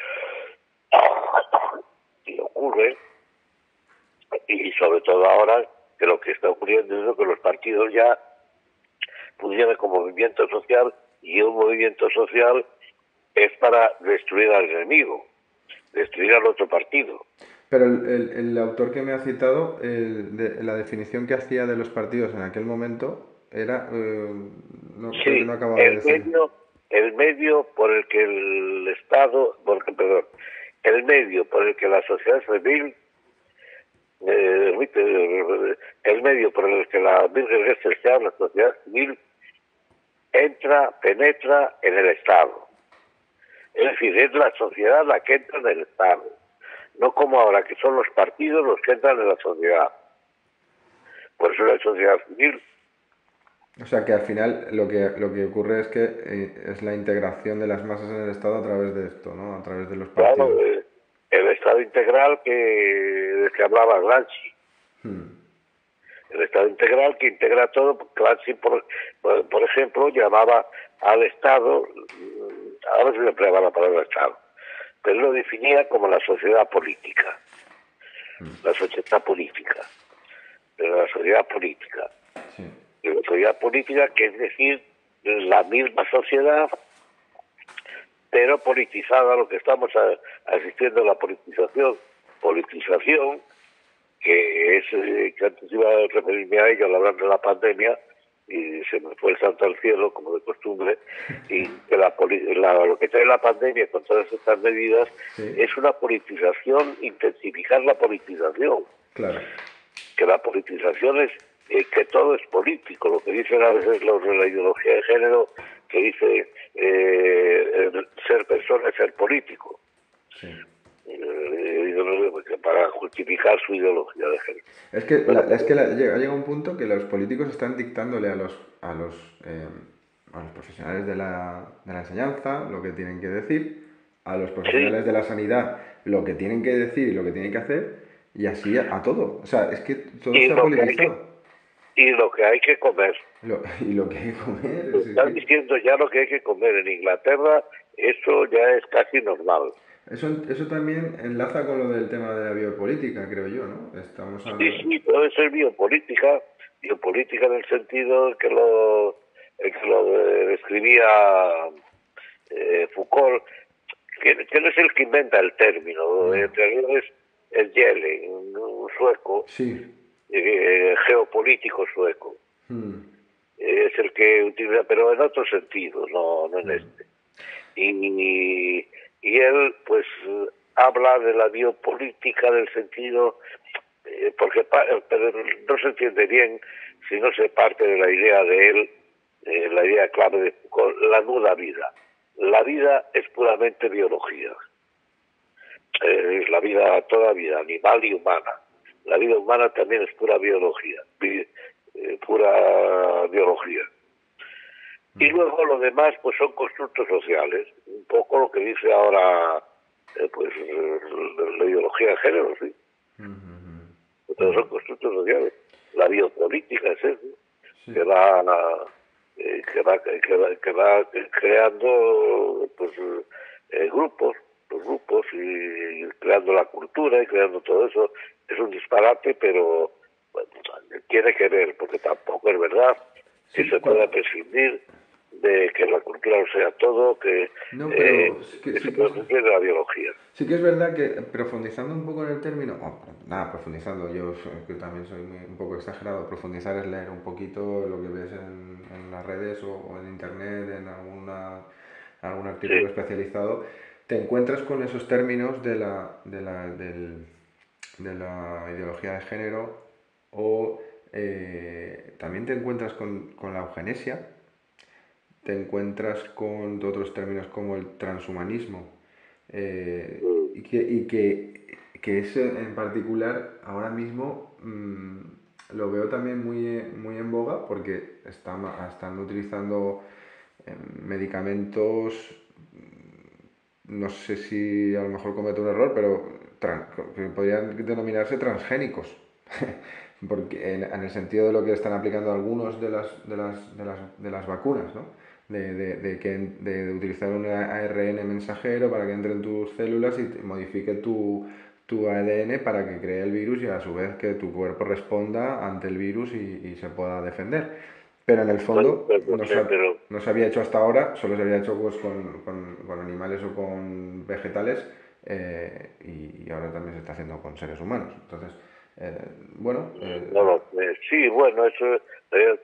y ocurre, y sobre todo ahora que lo que está ocurriendo es que los partidos ya funcionan como movimiento social, y un movimiento social es para destruir al enemigo, destruir al otro partido. Pero el autor que me ha citado, la definición que hacía de los partidos en aquel momento era, no, creo que no Sí, acababa de decir. el medio por el que el Estado, perdón, el medio por el que la sociedad civil, el medio por el que la la sociedad civil penetra en el Estado. Es decir, es la sociedad la que entra en el Estado. no como ahora, que son los partidos los que entran en la sociedad. Por eso la sociedad civil. O sea que al final lo que ocurre es que es la integración de las masas en el Estado a través de esto, ¿no? A través de los Claro, partidos. el Estado integral del que hablaba Gramsci. El Estado integral que integra todo. Gramsci, por ejemplo, llamaba al Estado, ahora se le empleaba la palabra Estado, pero lo definía como la sociedad política. La sociedad política. Pero la sociedad política. Sí. La sociedad política, que es decir, la misma sociedad, pero politizada, lo que estamos asistiendo a la politización, que es, que antes iba a referirme a ello al hablar de la pandemia, y se me fue el santo al cielo, como de costumbre, y que lo que trae la pandemia con todas estas medidas Sí. es una politización, intensificar la politización. Claro. Que la politización es que todo es político, lo que dicen a veces los de la ideología de género, que dice ser persona es ser político, Sí. para justificar su ideología de género. Es que, llega un punto que los políticos están dictándole a los profesionales de la enseñanza lo que tienen que decir, a los profesionales Sí. de la sanidad lo que tienen que decir y lo que tienen que hacer, y así a todo. O sea, es que todo Y se ha lo que politizado. lo que hay que comer. Y lo que hay que comer. Están diciendo ya lo que hay que comer. En Inglaterra eso ya es casi normal. Eso también enlaza con lo del tema de la biopolítica, creo yo, ¿no? Estamos hablando. Sí, puede ser biopolítica en el sentido que lo describía Foucault, que no es el que inventa el término, en realidad es Yellen, un sueco, Sí. geopolítico sueco. Es el que utiliza, pero en otro sentido, no en este. Y él, pues, habla de la biopolítica del sentido, pero no se entiende bien si no se parte de la idea de él, la idea clave de Foucault, la nuda vida. La vida es puramente biología. Es la vida, toda vida, animal y humana. La vida humana también es pura biología. Pura biología. Y luego lo demás pues son constructos sociales, un poco lo que dice ahora la ideología de género, sí. Pero son constructos sociales. La biopolítica es eso, Sí. que va creando pues grupos y creando la cultura y creando todo eso. Es un disparate, pero bueno, tiene que ver, porque tampoco es verdad que Sí, se pueda prescindir de que la cultura lo sea todo, que no, pero sí se puede cumplir de la biología. sí que es verdad que profundizando un poco en el término, profundizando, yo que también soy un poco exagerado, profundizar es leer un poquito lo que ves en las redes o en internet, en algún artículo Sí, especializado, te encuentras con esos términos de la ideología de género o también te encuentras con la eugenesia, te encuentras con otros términos como el transhumanismo, y que eso en particular ahora mismo lo veo también muy en boga porque están utilizando medicamentos, no sé si a lo mejor cometo un error, pero que podrían denominarse transgénicos. Porque en el sentido de lo que están aplicando algunos de las vacunas, ¿no? De utilizar un ARN mensajero para que entre en tus células y modifique tu ADN para que cree el virus y a su vez que tu cuerpo responda ante el virus y se pueda defender. Pero en el fondo pero no se había hecho hasta ahora, solo se había hecho pues, con animales o con vegetales, y ahora también se está haciendo con seres humanos. Entonces, bueno, no lo sé. Sí, bueno, eso el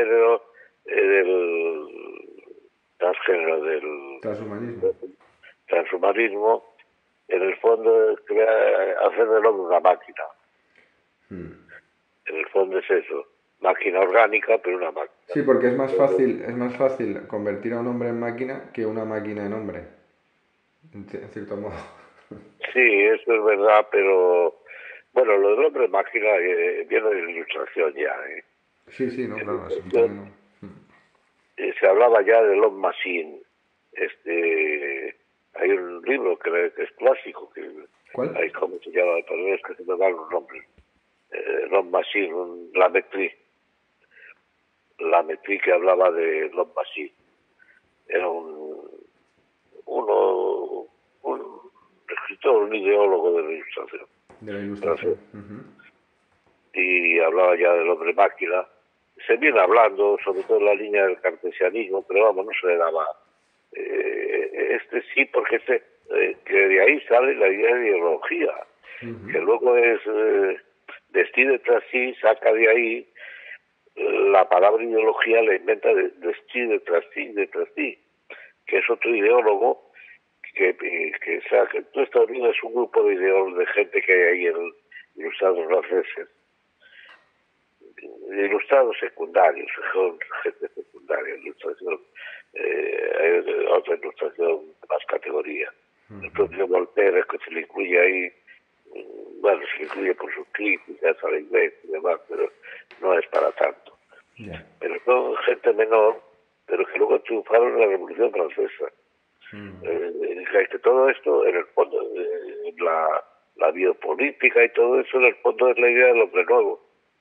transgénero del transhumanismo. transhumanismo, en el fondo es hacer del hombre una máquina. En el fondo es eso, máquina orgánica, pero una máquina. Sí, porque es más fácil convertir a un hombre en máquina que una máquina en hombre, en cierto modo. Sí, eso es verdad, pero bueno, lo del hombre máquina viene de la ilustración ya. Sí, sí, no, En la claro, es un ilustración término. se hablaba ya del Love Machine. Hay un libro que es clásico, que ¿Cuál? hay, ¿cómo se llama? Pero es que se me dan los nombres. Love Machine, la metrí que hablaba de Love Machine. Era uno, un escritor, un ideólogo de la ilustración De la ilustración. francés, y hablaba ya del hombre máquina. Se viene hablando, sobre todo en la línea del cartesianismo, pero vamos, no se le daba. Sí, porque que de ahí sale la idea de ideología, que luego es de detrás sí, saca de ahí la palabra ideología, la inventa de detrás sí, que es otro ideólogo que saca. Todo Estados Unidos es un grupo de ideólogos, de gente que hay ahí en ilustrados franceses, ilustrados secundarios, son gente secundaria, ilustración, hay otra ilustración de más categoría. El propio Voltaire, que se le incluye ahí, bueno, se le incluye por sus críticas a la iglesia y demás, pero no es para tanto. Ya. Pero son gente menor, pero que luego triunfaron en la Revolución Francesa. Que todo esto, en el fondo, la biopolítica y todo eso, en el fondo es la idea del hombre nuevo.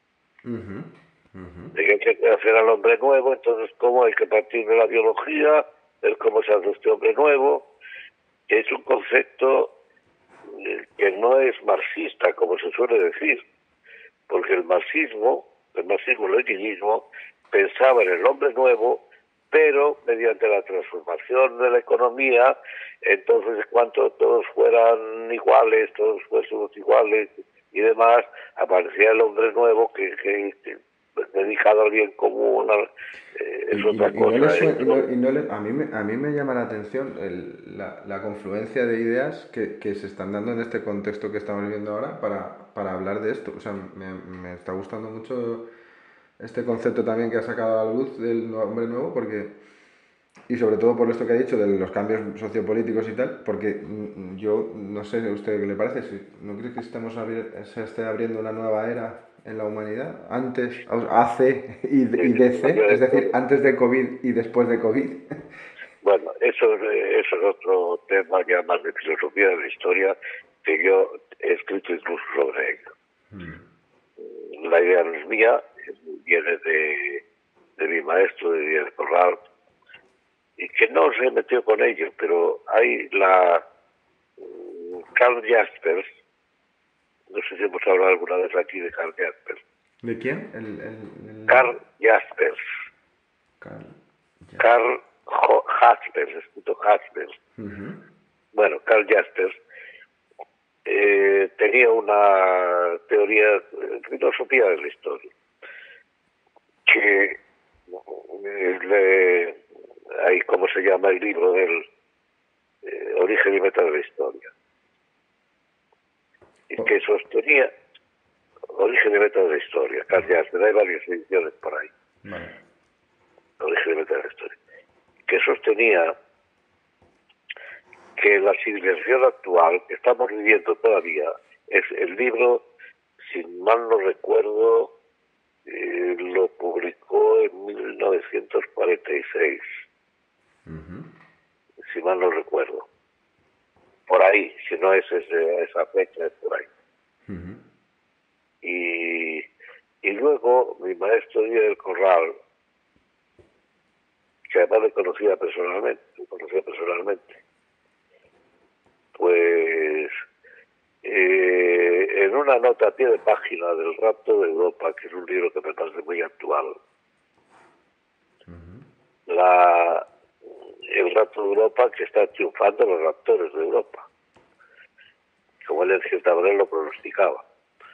De que hay que hacer al hombre nuevo, entonces cómo hay que partir de la biología, ver cómo se hace este hombre nuevo, que es un concepto que no es marxista, como se suele decir, porque el marxismo-leninismo, pensaba en el hombre nuevo, pero mediante la transformación de la economía, entonces cuanto todos fueran iguales, todos fuésemos iguales y demás, aparecía el hombre nuevo que dedicado al bien común, es otra Y no le cosa. a mí me llama la atención la confluencia de ideas que se están dando en este contexto que estamos viviendo ahora para hablar de esto. O sea, me está gustando mucho este concepto también que ha sacado a la luz del hombre nuevo, porque y sobre todo por esto que ha dicho de los cambios sociopolíticos y tal, porque yo no sé a usted qué le parece, si no cree que se esté abriendo una nueva era en la humanidad, antes, AC y DC, es decir, antes de COVID y después de COVID. Bueno, eso es otro tema ya más de filosofía de la historia, que yo he escrito incluso sobre ello. La idea no es mía, viene de mi maestro, de Díaz Corral, y que no se metió con ello, pero hay Karl Jaspers, no sé si hemos hablado alguna vez aquí de Karl Jaspers. ¿De quién? Karl Jaspers. Carl Karl Jaspers, escrito Jaspers. Bueno, Karl Jaspers tenía una teoría, filosofía de la historia, que hay, ¿cómo se llama el libro del origen y meta de la historia? Y que sostenía origen y meta de la historia, Karl Jaspers, hay varias ediciones por ahí. Vale. Origen y meta de la historia, que sostenía que la civilización actual que estamos viviendo todavía es el libro, si mal no recuerdo, lo publicó en 1946, si mal no recuerdo. Por ahí, si no es esa fecha, es por ahí. Y luego mi maestro Díaz del Corral, que además me conocía personalmente, pues en una nota a pie de página del Rapto de Europa, que es un libro que me parece muy actual, el Rapto de Europa, que está triunfando los raptores de Europa, como él en cierta manera lo pronosticaba.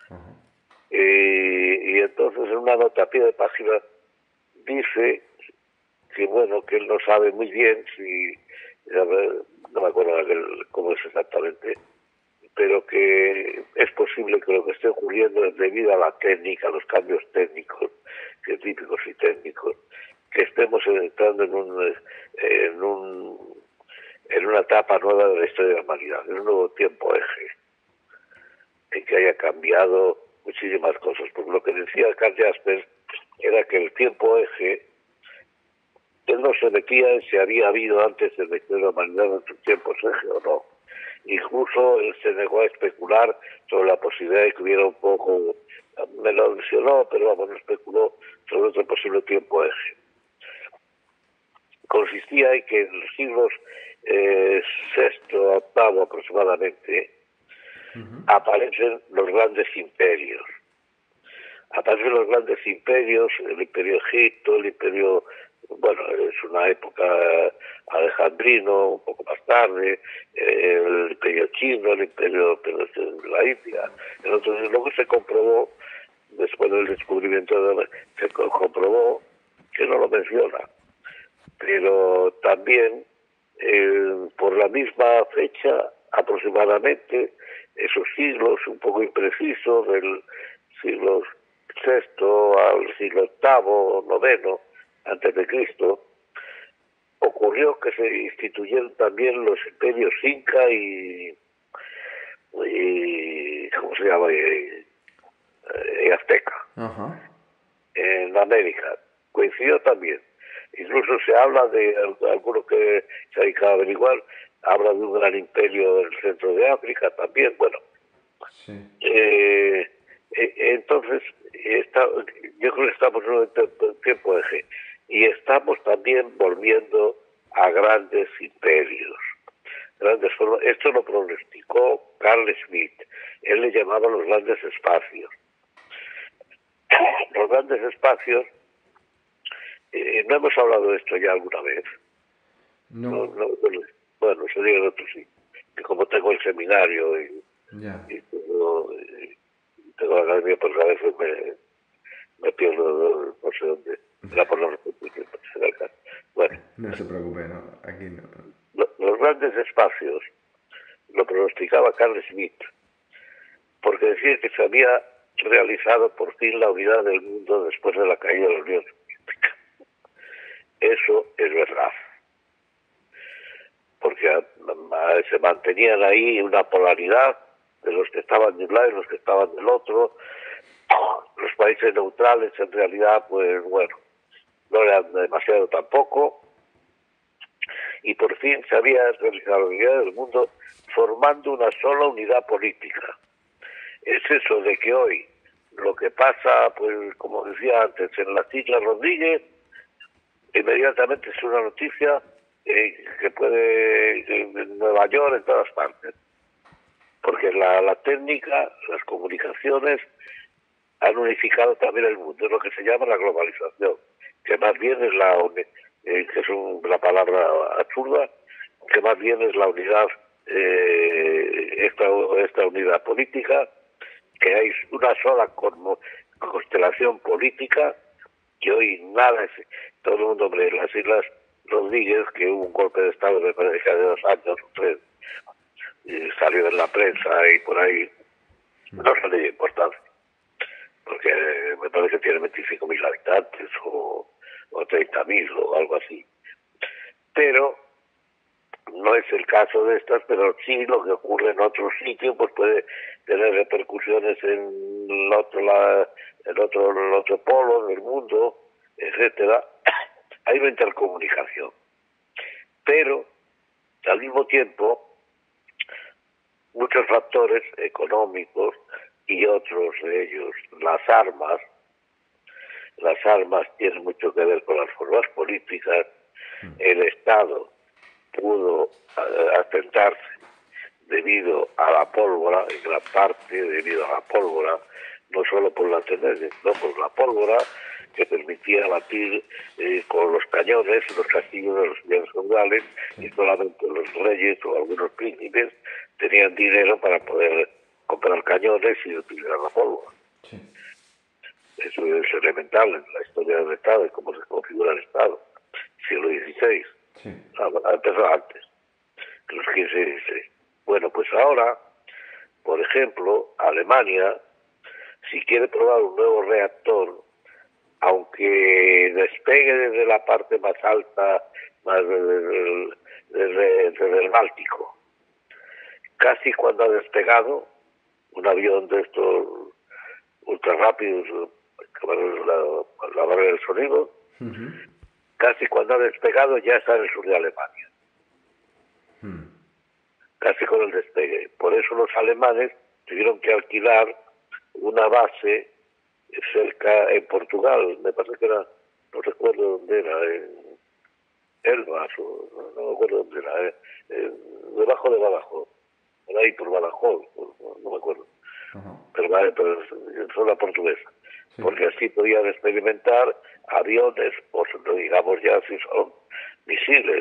Y entonces en una nota a pie de página dice que bueno, que él no sabe muy bien si, no me acuerdo cómo es exactamente, pero que es posible que lo que esté ocurriendo es debido a la técnica, a los cambios técnicos, científicos y técnicos, que estemos entrando en una etapa nueva de la historia de la humanidad, es un nuevo tiempo eje, en que haya cambiado muchísimas cosas. Porque lo que decía Karl Jaspers era que el tiempo eje, él no se metía en si había habido antes en la historia de la humanidad en otros tiempos eje o no. Incluso él se negó a especular sobre la posibilidad de que hubiera un poco, me lo mencionó, pero vamos, no especuló sobre otro posible tiempo eje. Consistía en que en los siglos sexto, octavo aproximadamente, aparecen los grandes imperios. Aparecen los grandes imperios, el imperio Egipto, el imperio, bueno, es una época alejandrino, un poco más tarde, el imperio chino, el imperio de la India. Luego se comprobó, después del descubrimiento, se comprobó que no lo menciona. Pero también, por la misma fecha, aproximadamente, esos siglos un poco imprecisos, del siglo sexto al siglo octavo, noveno, antes de Cristo, ocurrió que se instituyeron también los imperios Inca y ¿cómo se llama? Y Azteca, en América. Coincidió también. Incluso se habla de algunos que se ha dedicado a averiguar, habla de un gran imperio en el centro de África también. Bueno, sí. Entonces, yo creo que estamos en un tiempo eje y estamos también volviendo a grandes imperios. Esto lo pronosticó Carl Schmitt. Él le llamaba los grandes espacios. Los grandes espacios, no hemos hablado de esto ya alguna vez. No, bueno, eso digo otro sí. Que como tengo el seminario y tengo la academia, pues a veces me pierdo, no sé dónde. Era por no repetir. Bueno. No se preocupe, no, aquí no. Los grandes espacios lo pronosticaba Carl Schmitt, porque decía que se había realizado por fin la unidad del mundo después de la caída de la Unión Soviética. Eso es verdad, porque se mantenían ahí una polaridad de los que estaban de un lado y los que estaban del otro. Los países neutrales en realidad, pues bueno, no eran demasiado tampoco, y por fin se había realizado la unidad del mundo formando una sola unidad política. Es eso de que hoy lo que pasa, pues como decía antes, en las Islas Rodríguez, inmediatamente es una noticia que puede en Nueva York, en todas partes, porque la técnica, las comunicaciones han unificado también el mundo, es lo que se llama la globalización, que más bien es que es una palabra absurda, que más bien es la unidad, esta unidad política, que hay una sola constelación política, que hoy nada es, todo el mundo, hombre, en las Islas Rodríguez, que hubo un golpe de Estado, me parece que hace 2 años o 3, salió en la prensa y por ahí, no es de importancia, porque me parece que tiene 25.000 habitantes o 30.000 o algo así. Pero no es el caso de estas, pero sí lo que ocurre en otros sitios pues puede tener repercusiones en el otro polo del mundo, etcétera. Hay una intercomunicación, pero al mismo tiempo muchos factores económicos y otros de ellos, las armas tienen mucho que ver con las formas políticas. El Estado pudo asentarse debido a la pólvora, en gran parte debido a la pólvora, no solo por la tendencia, sino por la pólvora que permitía batir con los cañones los castillos de los bienes feudales, y solamente los reyes o algunos príncipes tenían dinero para poder comprar cañones y utilizar la pólvora. Sí. Eso es elemental en la historia del Estado y cómo se configura el Estado. Siglo XVI. Sí. Empezó antes, los 15 y 16. Bueno, pues ahora, por ejemplo, Alemania, si quiere probar un nuevo reactor, aunque despegue desde la parte más alta, más desde el Báltico. Casi cuando ha despegado un avión de estos ultra rápidos que van a la barrera del sonido, casi cuando ha despegado ya está en el sur de Alemania. Casi con el despegue. Por eso los alemanes tuvieron que alquilar una base cerca en Portugal, me parece que era, no recuerdo dónde era, en Elvas, o no me acuerdo dónde era, debajo de Badajoz, por ahí por Badajoz, no me acuerdo, pero es zona portuguesa, porque así podían experimentar aviones, o digamos ya si son misiles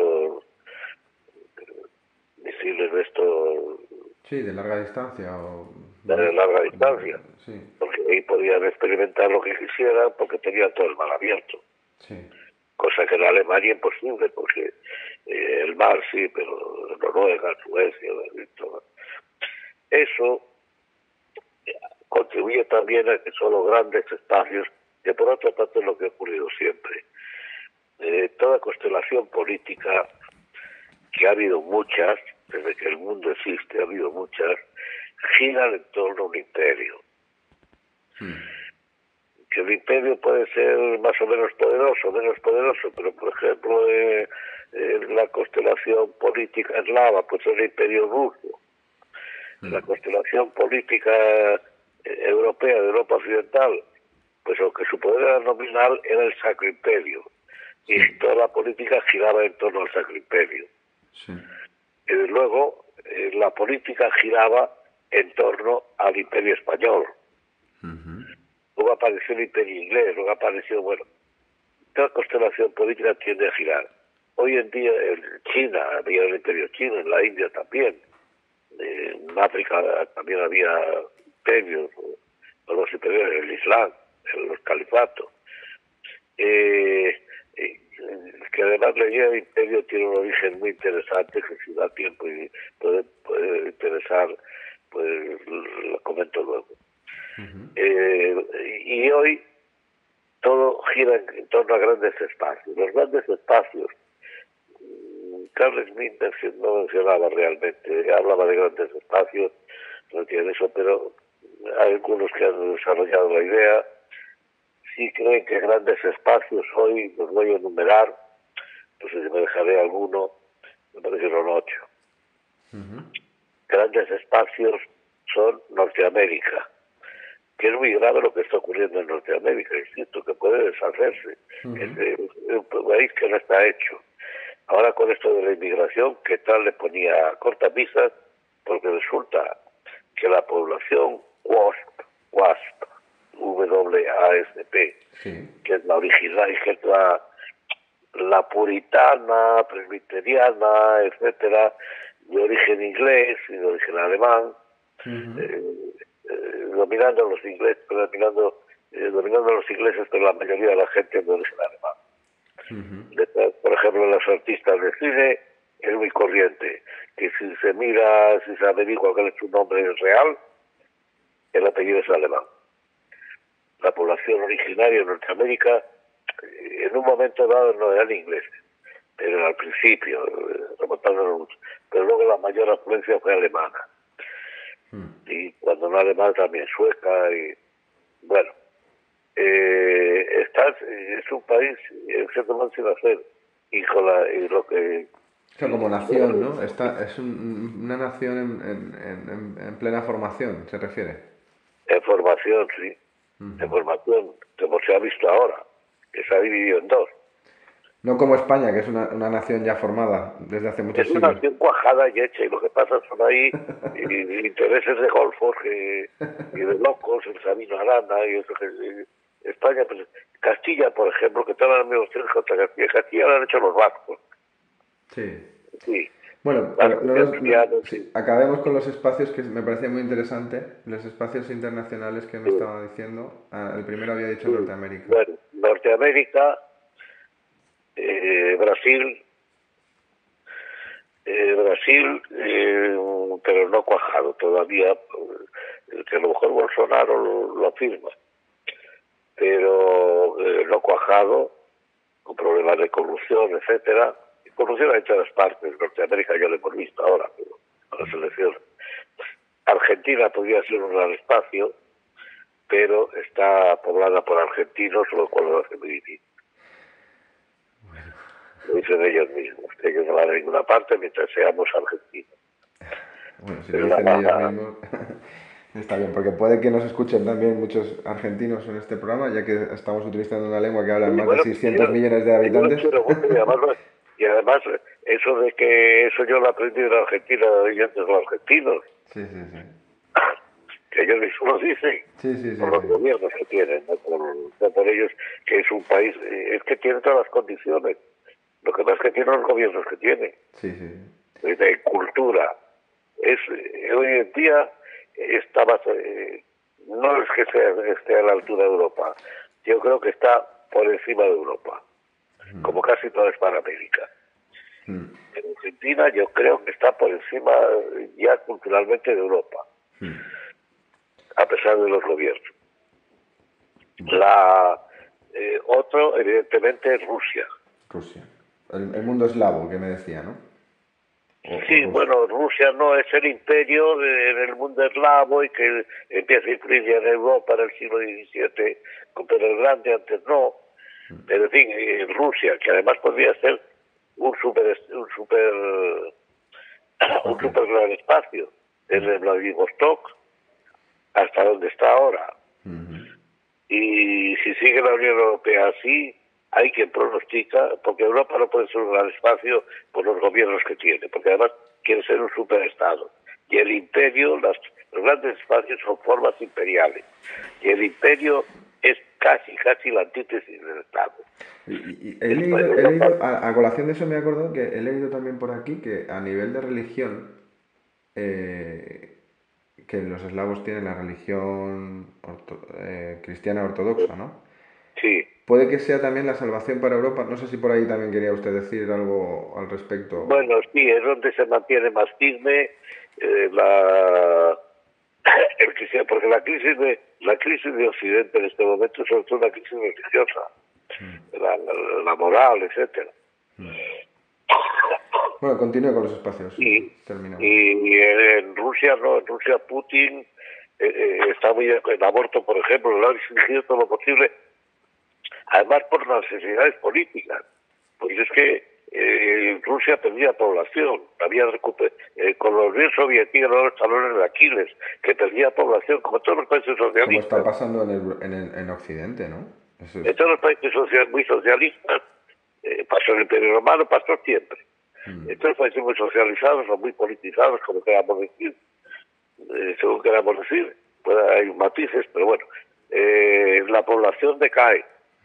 de estos Sí, de larga distancia o... de larga distancia, sí. Porque ahí podían experimentar lo que quisieran porque tenían todo el mar abierto. Sí. Cosa que en Alemania imposible, porque el mar sí, pero Noruega, Suecia, todo. Eso contribuye también a que son los grandes espacios, que por otra parte es lo que ha ocurrido siempre. Toda constelación política, que ha habido muchas, desde que el mundo existe ha habido muchas, giran en torno a un imperio. Que el imperio puede ser más o menos poderoso, pero por ejemplo la constelación política eslava pues es el imperio ruso. La constelación política europea de Europa Occidental, pues aunque su poder era nominal, era el Sacro Imperio. Y toda la política giraba en torno al Sacro Imperio. Luego, la política giraba en torno al Imperio Español. Luego apareció el Imperio Inglés, luego apareció, toda constelación política tiende a girar. Hoy en día en China había el Imperio Chino, en la India también, en África también había imperios, o los imperios, en el Islam, en los califatos. Que además la idea de imperio tiene un origen muy interesante, que si da tiempo y puede interesar, pues lo comento luego. Y hoy todo gira en torno a grandes espacios. Los grandes espacios, Carl Smith no mencionaba realmente, hablaba de grandes espacios, no tiene eso, pero hay algunos que han desarrollado la idea. Sí creen que grandes espacios hoy, los voy a enumerar, no sé si me dejaré alguno, me parece que son 8. Grandes espacios son Norteamérica, que es muy grave lo que está ocurriendo en Norteamérica, insisto, que puede deshacerse. Es un país que no está hecho. Ahora con esto de la inmigración, ¿qué tal le ponía cortapisas? Porque resulta que la población WASP, W-A-S-P, que es la original, que es la puritana, presbiteriana, etcétera, de origen inglés y de origen alemán, dominando a los ingleses, pero la mayoría de la gente es de origen alemán. Por ejemplo, los artistas de cine es muy corriente, que si se averigua cuál es su nombre real, el apellido es alemán. La población originaria de Norteamérica, en un momento dado no eran ingleses, pero al principio, remontándonos mucho, pero luego la mayor afluencia fue alemana. Y cuando no alemana también sueca, y bueno, es un país en cierto modo sin hacer, y lo que... O sea, como nación, ¿no? Es una nación en plena formación, ¿se refiere? En formación, sí. En formación, como se ha visto ahora, que se ha dividido en dos. No como España, que es una nación ya formada desde hace muchos siglos. Es una nación cuajada y hecha, y lo que pasa son ahí intereses de golfos y de locos, el Sabino Arana y eso que... España, pues, Castilla, por ejemplo, que todas las negociaciones contra Castilla. Castilla lo han hecho los vascos. Sí. Bueno, pero acabemos con los espacios, que me parecía muy interesante, los espacios internacionales que me estaba diciendo. El primero había dicho Norteamérica. Bueno, Norteamérica, Brasil, pero no cuajado todavía, que a lo mejor Bolsonaro lo afirma, pero no cuajado, con problemas de corrupción, etcétera, corrupción hay en todas partes. Norteamérica ya lo hemos visto ahora, pero con las elecciones. Argentina podría ser un gran espacio, pero está poblada por argentinos, lo cual lo hace muy difícil. Lo dicen ellos mismos, que ellos no van a ninguna parte mientras seamos argentinos. Bueno, si lo dicen ellos mismos, está bien, porque puede que nos escuchen también muchos argentinos en este programa, ya que estamos utilizando una lengua que hablan más de 600 millones de habitantes. Y además, eso de que eso yo lo aprendí en Argentina, de los argentinos. Sí, sí, sí. Que ellos mismos lo dicen, por los gobiernos que tienen, ¿no? por ellos, que es un país, es que tiene todas las condiciones. Lo que pasa es que tiene los gobiernos que tiene. Sí, sí. De cultura. Hoy en día no es que esté a la altura de Europa. Yo creo que está por encima de Europa, como casi toda Hispanoamérica. En Argentina yo creo que está por encima ya culturalmente de Europa, a pesar de los gobiernos. Otro, evidentemente, es Rusia. Rusia. El mundo eslavo, que me decía, ¿no? Sí, bueno, Rusia no es el imperio en el mundo eslavo y que empieza a influir ya en Europa en el siglo XVII con Pedro el Grande, antes no. Pero en fin, Rusia, que además podría ser un super gran espacio, desde Vladivostok hasta donde está ahora. Y si sigue la Unión Europea así, hay quien pronostica, porque Europa no puede ser un gran espacio por los gobiernos que tiene, porque además quiere ser un superestado. Y el imperio, los grandes espacios son formas imperiales. Y el imperio es casi la antítesis del Estado. Y he leído, a colación de eso me he acordado que he leído también por aquí que a nivel de religión, que los eslavos tienen la religión cristiana ortodoxa, ¿no? Sí. Puede que sea también la salvación para Europa. No sé si por ahí también quería usted decir algo al respecto. Bueno, sí, es donde se mantiene más firme porque la crisis de Occidente en este momento es sobre todo una crisis religiosa, la moral, etcétera. Bueno, continúe con los espacios. Y en Rusia no, en Rusia Putin está muy en aborto, por ejemplo, lo ha restringido todo lo posible, además por las necesidades políticas, porque es que Rusia perdía población, con los bien soviéticos los talones de Aquiles, que perdía población, como todos los países socialistas. Como está pasando en Occidente, ¿no? En todos los países muy socialistas, pasó en el Imperio Romano, pasó siempre. En todos los países muy socializados o muy politizados, como queramos decir, según queramos decir, pues hay matices, pero bueno, la población decae.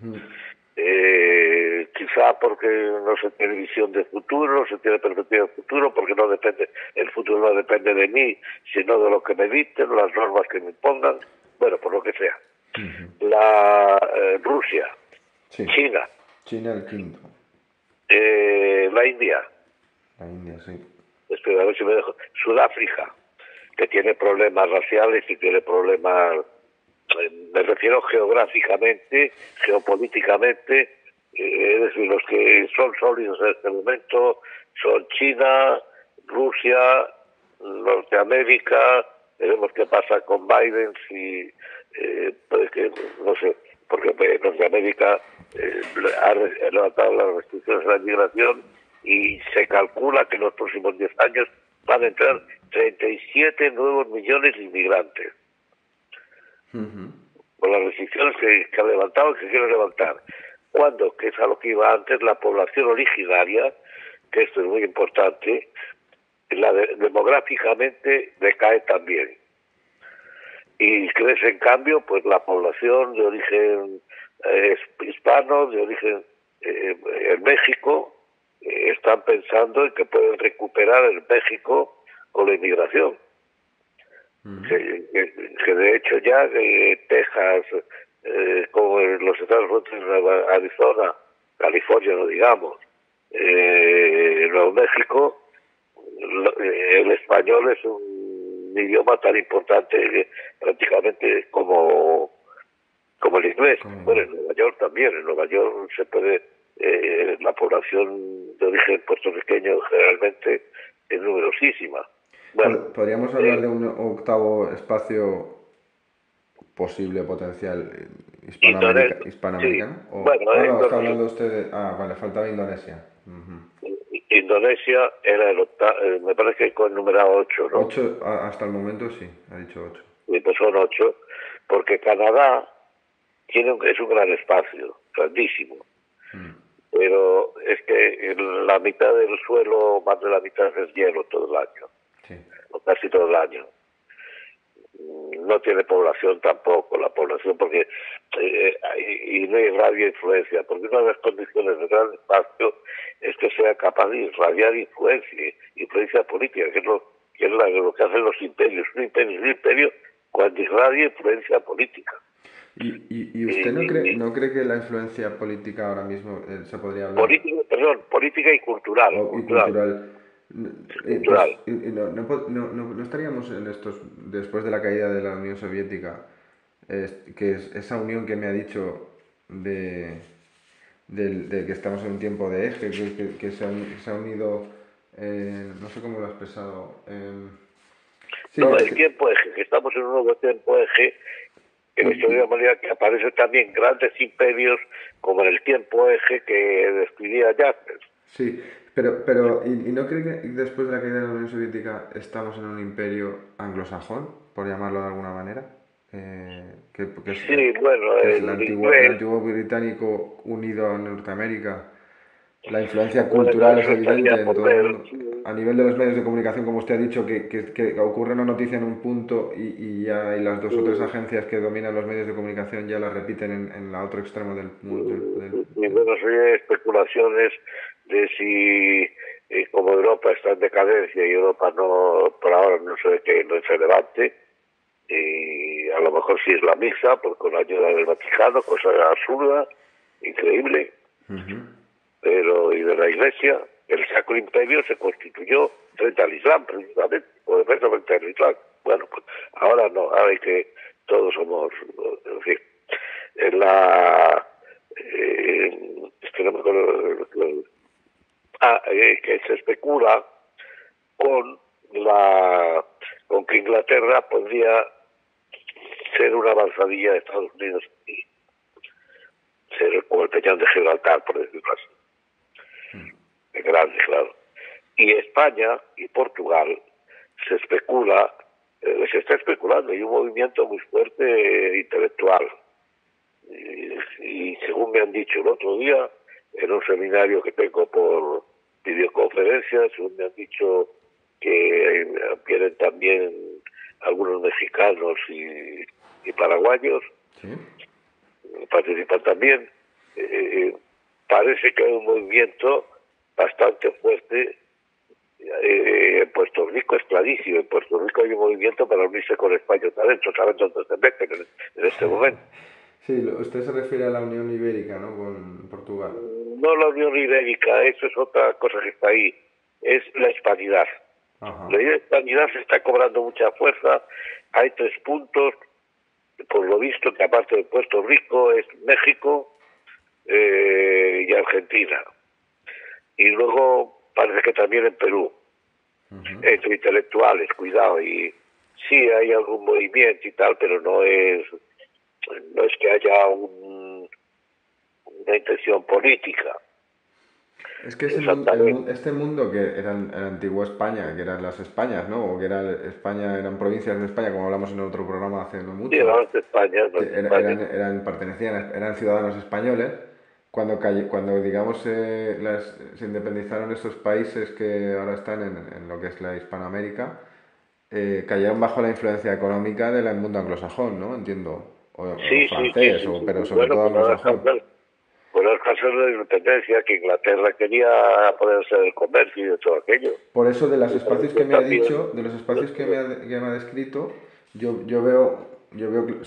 Quizá porque no se tiene visión de futuro, no se tiene perspectiva de futuro, porque el futuro no depende de mí, sino de lo que me dicten, las normas que me impongan, bueno, por lo que sea. Rusia, sí. China, el quinto. La India, sí. Espera, a ver si me dejo. Sudáfrica, que tiene problemas raciales y tiene problemas, me refiero geográficamente, geopolíticamente, es decir, los que son sólidos en este momento son China, Rusia, Norteamérica. Veremos qué pasa con Biden, si no sé, porque Norteamérica ha levantado las restricciones a la inmigración y se calcula que en los próximos 10 años van a entrar 37 nuevos millones de inmigrantes. Con las restricciones que ha levantado y que quiere levantar. Cuando, que es a lo que iba antes, la población originaria, que esto es muy importante, demográficamente decae también. Y crece, en cambio, pues la población de origen hispano, de origen en México, están pensando en que pueden recuperar el México con la inmigración. Que de hecho ya Texas, como en los Estados Unidos, Arizona, California, no digamos, Nuevo México, el español es un idioma tan importante prácticamente como el inglés. Bueno, en Nueva York también. En Nueva York se puede, la población de origen puertorriqueño generalmente es numerosísima. Bueno, ¿Podríamos hablar de un octavo espacio posible, potencial, Sí, hispanoamericano? bueno, No, está hablando usted de... Ah, vale, faltaba Indonesia. Indonesia era el octavo, me parece que con el número 8, ¿no? Ocho, hasta el momento sí, ha dicho 8. Y pues son 8, porque Canadá es un gran espacio, grandísimo, pero es que la mitad del suelo, más de la mitad es hielo todo el año, Sí. o casi todo el año. No tiene población tampoco, la población, porque y no hay radio influencia, porque una de las condiciones del gran espacio es que sea capaz de irradiar influencia política, que es lo que hacen los imperios. Un imperio cuando irradia influencia política. ¿Y usted no cree que la influencia política ahora mismo se podría hablar? Política y cultural. Y cultural. Pues Cultural. no estaríamos en estos, después de la caída de la Unión Soviética, que es esa unión que me ha dicho de que estamos en un tiempo de eje, que se ha unido, no sé cómo lo has expresado. Sí, No, el tiempo eje, que estamos en un nuevo tiempo eje, que de la manera que aparecen también grandes imperios como en el tiempo eje que describía Jaspers. Sí, pero ¿y no cree que después de la caída de la Unión Soviética estamos en un imperio anglosajón, por llamarlo de alguna manera? Sí, bueno, Que es el el inglés. antiguo británico unido a Norteamérica. La influencia Bueno, cultural es eso evidente estaría en por todo el ver. mundo. A nivel de los medios de comunicación, como usted ha dicho, que ocurre una noticia en un punto y ya y las dos o tres agencias que dominan los medios de comunicación ya la repiten en la otro extremo del mundo. Y bueno, hay especulaciones de si, como Europa está en decadencia y Europa no, por ahora no se ve que no se levante, y a lo mejor sí islamiza, porque con la ayuda del Vaticano, cosa absurda, increíble, pero y de la Iglesia, el Sacro Imperio se constituyó frente al Islam, precisamente, o defensa frente al Islam. Bueno, pues ahora no, ahora hay que todos somos, en fin, en la... es que no me acuerdo... que se especula con con que Inglaterra podría ser una avanzadilla de Estados Unidos y ser como el peñón de Gibraltar, por decirlo así. Es grande, claro. Y España y Portugal se está especulando, hay un movimiento muy fuerte intelectual. Y según me han dicho el otro día, en un seminario que tengo por videoconferencia, según me han dicho que vienen también algunos mexicanos y paraguayos, ¿Sí? participan también. Parece que hay un movimiento bastante fuerte. En Puerto Rico es clarísimo, en Puerto Rico hay un movimiento para unirse con España. ¿Saben dónde se meten en este momento? Sí, usted se refiere a la Unión Ibérica, ¿no? Con Portugal. No la Unión Ibérica, eso es otra cosa que está ahí, es la hispanidad. Ajá. La hispanidad se está cobrando mucha fuerza, hay 3 puntos, por lo visto que aparte de Puerto Rico es México y Argentina. Y luego parece que también en Perú, entre intelectuales, cuidado, y sí hay algún movimiento y tal, pero no es que haya una intención política. Es que este mundo que era la antigua España, que eran las Españas, ¿no? O que era España, eran provincias de España, como hablamos en otro programa hace no Sí, mucho, España, que eran ciudadanos españoles. Cuando digamos, se independizaron estos países que ahora están en lo que es la Hispanoamérica, cayeron bajo la influencia económica del mundo anglosajón, ¿no? Entiendo. O sí, francés, pero sobre todo anglosajón. Por el caso de la independencia, que Inglaterra quería ponerse del comercio y de todo aquello. Por eso de los espacios que me ha También, dicho, de los espacios que me ha descrito, yo veo que,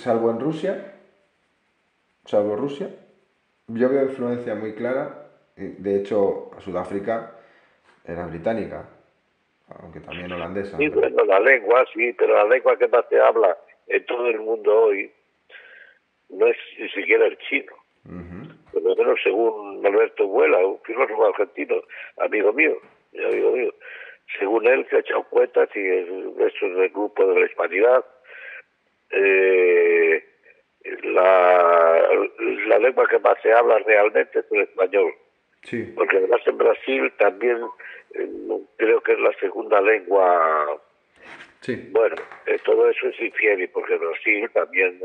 salvo Rusia, yo veo influencia muy clara. De hecho, Sudáfrica era británica, aunque también holandesa. sí, bueno, la lengua, sí, pero la lengua que más se habla en todo el mundo hoy no es ni siquiera el chino. por lo menos según Alberto Vuela, un filósofo argentino, amigo mío, según él, que ha echado cuentas y eso es del grupo de la Hispanidad, la lengua que más se habla realmente es el español. Sí. Porque además en Brasil también creo que es la segunda lengua. Sí. Bueno, todo eso es infiel, porque Brasil también,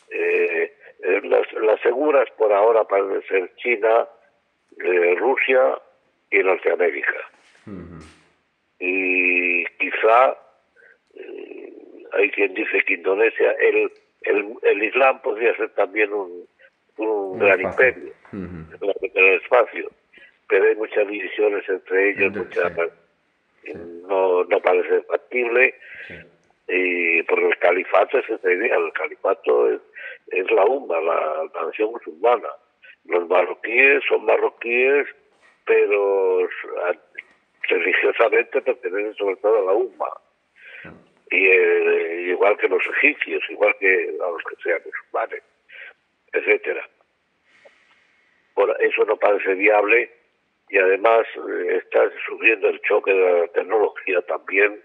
las seguras por ahora parecen ser China, Rusia y Norteamérica. Y quizá hay quien dice que Indonesia, el Islam podría ser también un gran espacio. imperio en el espacio, pero hay muchas divisiones entre ellos, no parece factible. Sí. Y por el califato es esa idea, el califato es la UMA, la nación musulmana. Los marroquíes son marroquíes, pero religiosamente pertenecen sobre todo a la UMA. Y igual que los egipcios, igual que a los que sean musulmanes, etcétera. Eso no parece viable y además está sufriendo el choque de la tecnología también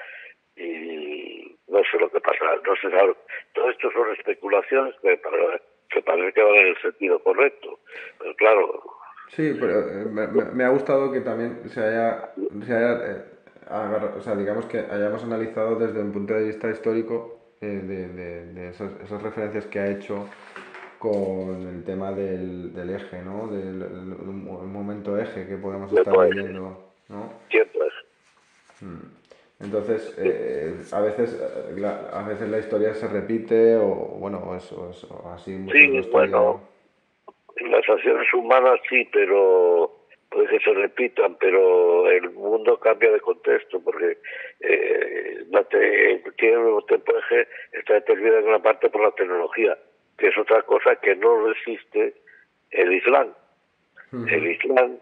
y no sé lo que pasará, no se sabe. Todo esto son especulaciones que parece que van en el sentido correcto, pero claro. Sí, pero me ha gustado que también o sea, digamos que hayamos analizado desde un punto de vista histórico de esas referencias que ha hecho con el tema del eje, ¿no? Un momento eje que podemos estar viviendo, ¿no? Siempre es. Entonces, a veces la historia se repite o bueno, o así muchos Sí, lo estudian. bueno, las acciones humanas sí, pero puede que se repitan, pero el mundo cambia de contexto porque tiene un tiempo eje está determinada en una parte por la tecnología, que es otra cosa que no resiste el Islam. El Islam,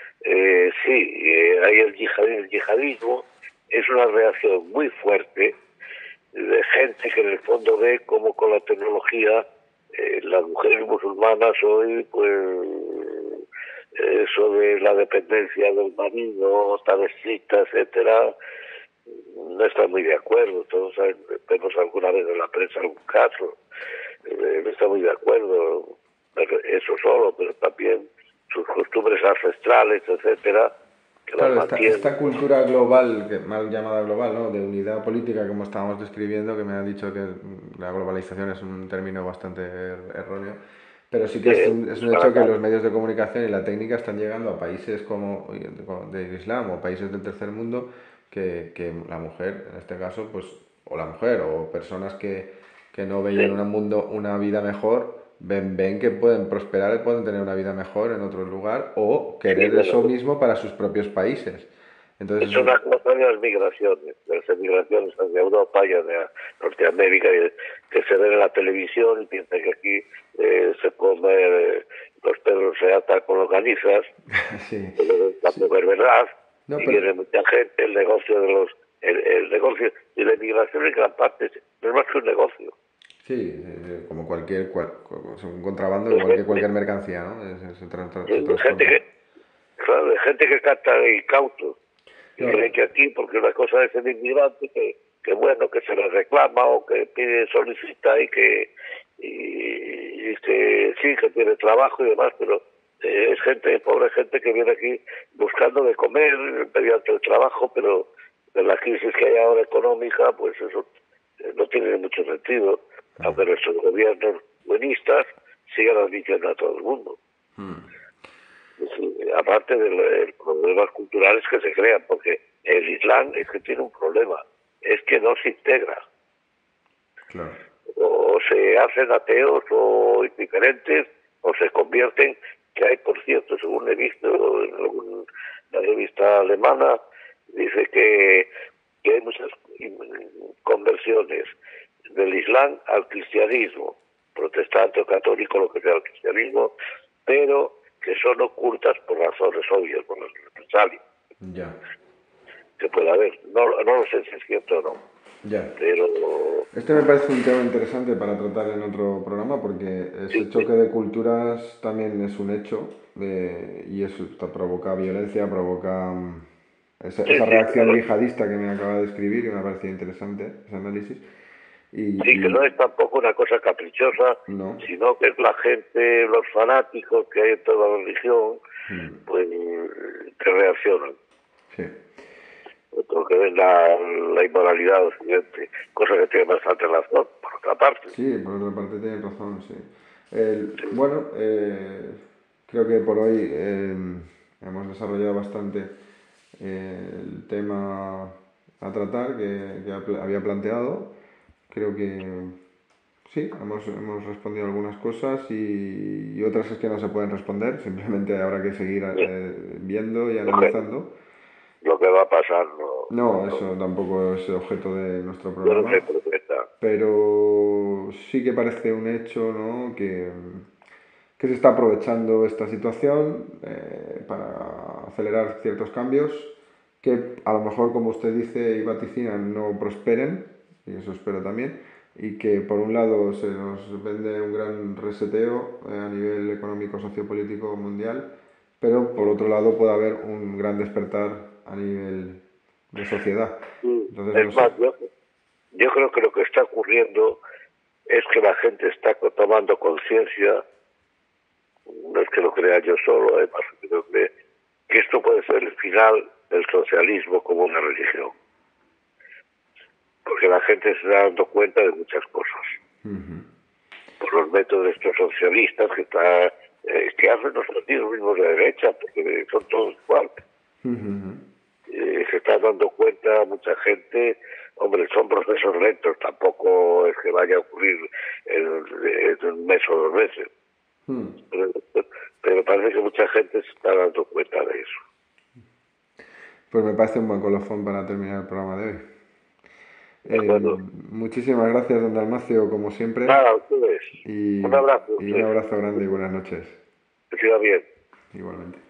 hay el yihadismo, es una reacción muy fuerte de gente que en el fondo ve cómo con la tecnología las mujeres musulmanas hoy, pues eso de la dependencia del marido, tan estricta, etcétera, no están muy de acuerdo. Todos vemos alguna vez en la prensa algún caso, no está muy de acuerdo, eso solo, pero también sus costumbres ancestrales, etcétera, que Claro, las mantienen. esta cultura global, mal llamada global, ¿no? De unidad política, como estábamos describiendo, que me ha dicho que la globalización es un término bastante erróneo, pero sí que es un hecho que los medios de comunicación y la técnica están llegando a países como del Islam o países del tercer mundo que la mujer, en este caso, pues, o la mujer, o personas que no veían una vida mejor, ven que pueden prosperar y pueden tener una vida mejor en otro lugar o querer eso mismo para sus propios países. Entonces, es una cosa de las emigraciones hacia Europa y hacia Norteamérica, que se ven en la televisión y piensan que aquí se come, los perros se atan con longanizas, tampoco es verdad, y viene mucha gente, el negocio y la emigración en gran parte no es más que un negocio. Sí, como un contrabando, igual que cualquier mercancía, ¿no? Se transporta. De gente que capta incautos, que creen que aquí, porque una cosa es el inmigrante, que bueno, que se le reclama o que pide, solicita y que sí, que tiene trabajo y demás, pero es pobre gente que viene aquí buscando de comer mediante el trabajo, pero en la crisis que hay ahora económica, pues eso no tiene mucho sentido, aunque nuestros gobiernos buenistas sigan admitiendo a todo el mundo. Aparte de los problemas culturales que se crean, porque el Islam es que tiene un problema, es que no se integra. Claro. O se hacen ateos o indiferentes, o se convierten, que hay, por cierto, según he visto en alguna revista alemana, dice que hay muchas conversiones del Islam al cristianismo, protestante o católico, lo que sea el cristianismo, pero que son ocultas por razones obvias, por las represalias. Ya. Que puede haber. No lo sé si es cierto o no. Ya. Pero Este me parece un tema interesante para tratar en otro programa porque ese sí, choque de culturas también es un hecho y eso provoca violencia, provoca sí, esa sí, reacción claro. yihadista que me acaba de describir y me ha parecido interesante ese análisis. Sí, que no Y es tampoco una cosa caprichosa, no, sino que es la gente, los fanáticos que hay en toda la religión, pues que reaccionan. sí, Otro que ven la inmoralidad occidente, cosa que tiene bastante razón, por otra parte. sí, por otra parte tienes razón, sí. Sí, Bueno, creo que por hoy hemos desarrollado bastante el tema a tratar que había planteado. Creo que sí, hemos respondido algunas cosas y otras es que no se pueden responder, simplemente habrá que seguir bien. viendo y Lo que, analizando. lo que va a pasar no, No, no, eso tampoco es el objeto de nuestro yo no programa, sé por qué está. pero sí que parece un hecho, ¿no? Que se está aprovechando esta situación para acelerar ciertos cambios que a lo mejor, como usted dice y vaticina, no prosperen, y eso espero también, y que por un lado se nos vende un gran reseteo a nivel económico sociopolítico mundial, pero por otro lado puede haber un gran despertar a nivel de sociedad. Entonces, no Es sé. más, yo creo que lo que está ocurriendo es que la gente está tomando conciencia, no es que lo crea yo solo, además creo que esto puede ser el final del socialismo como una religión, porque la gente se está dando cuenta de muchas cosas, por los métodos estos socialistas que hacen los partidos mismos de derecha, porque son todos igual. Se está dando cuenta mucha gente, hombre, son procesos lentos, tampoco es que vaya a ocurrir en un mes o 2 meses, pero, pero parece que mucha gente se está dando cuenta de eso. Pues me parece un buen colofón para terminar el programa de hoy. ¿De acuerdo? Muchísimas gracias, don Dalmacio, como siempre, Nada, ustedes. Un y, abrazo a y un ustedes. abrazo grande y buenas noches. Que siga bien. Igualmente.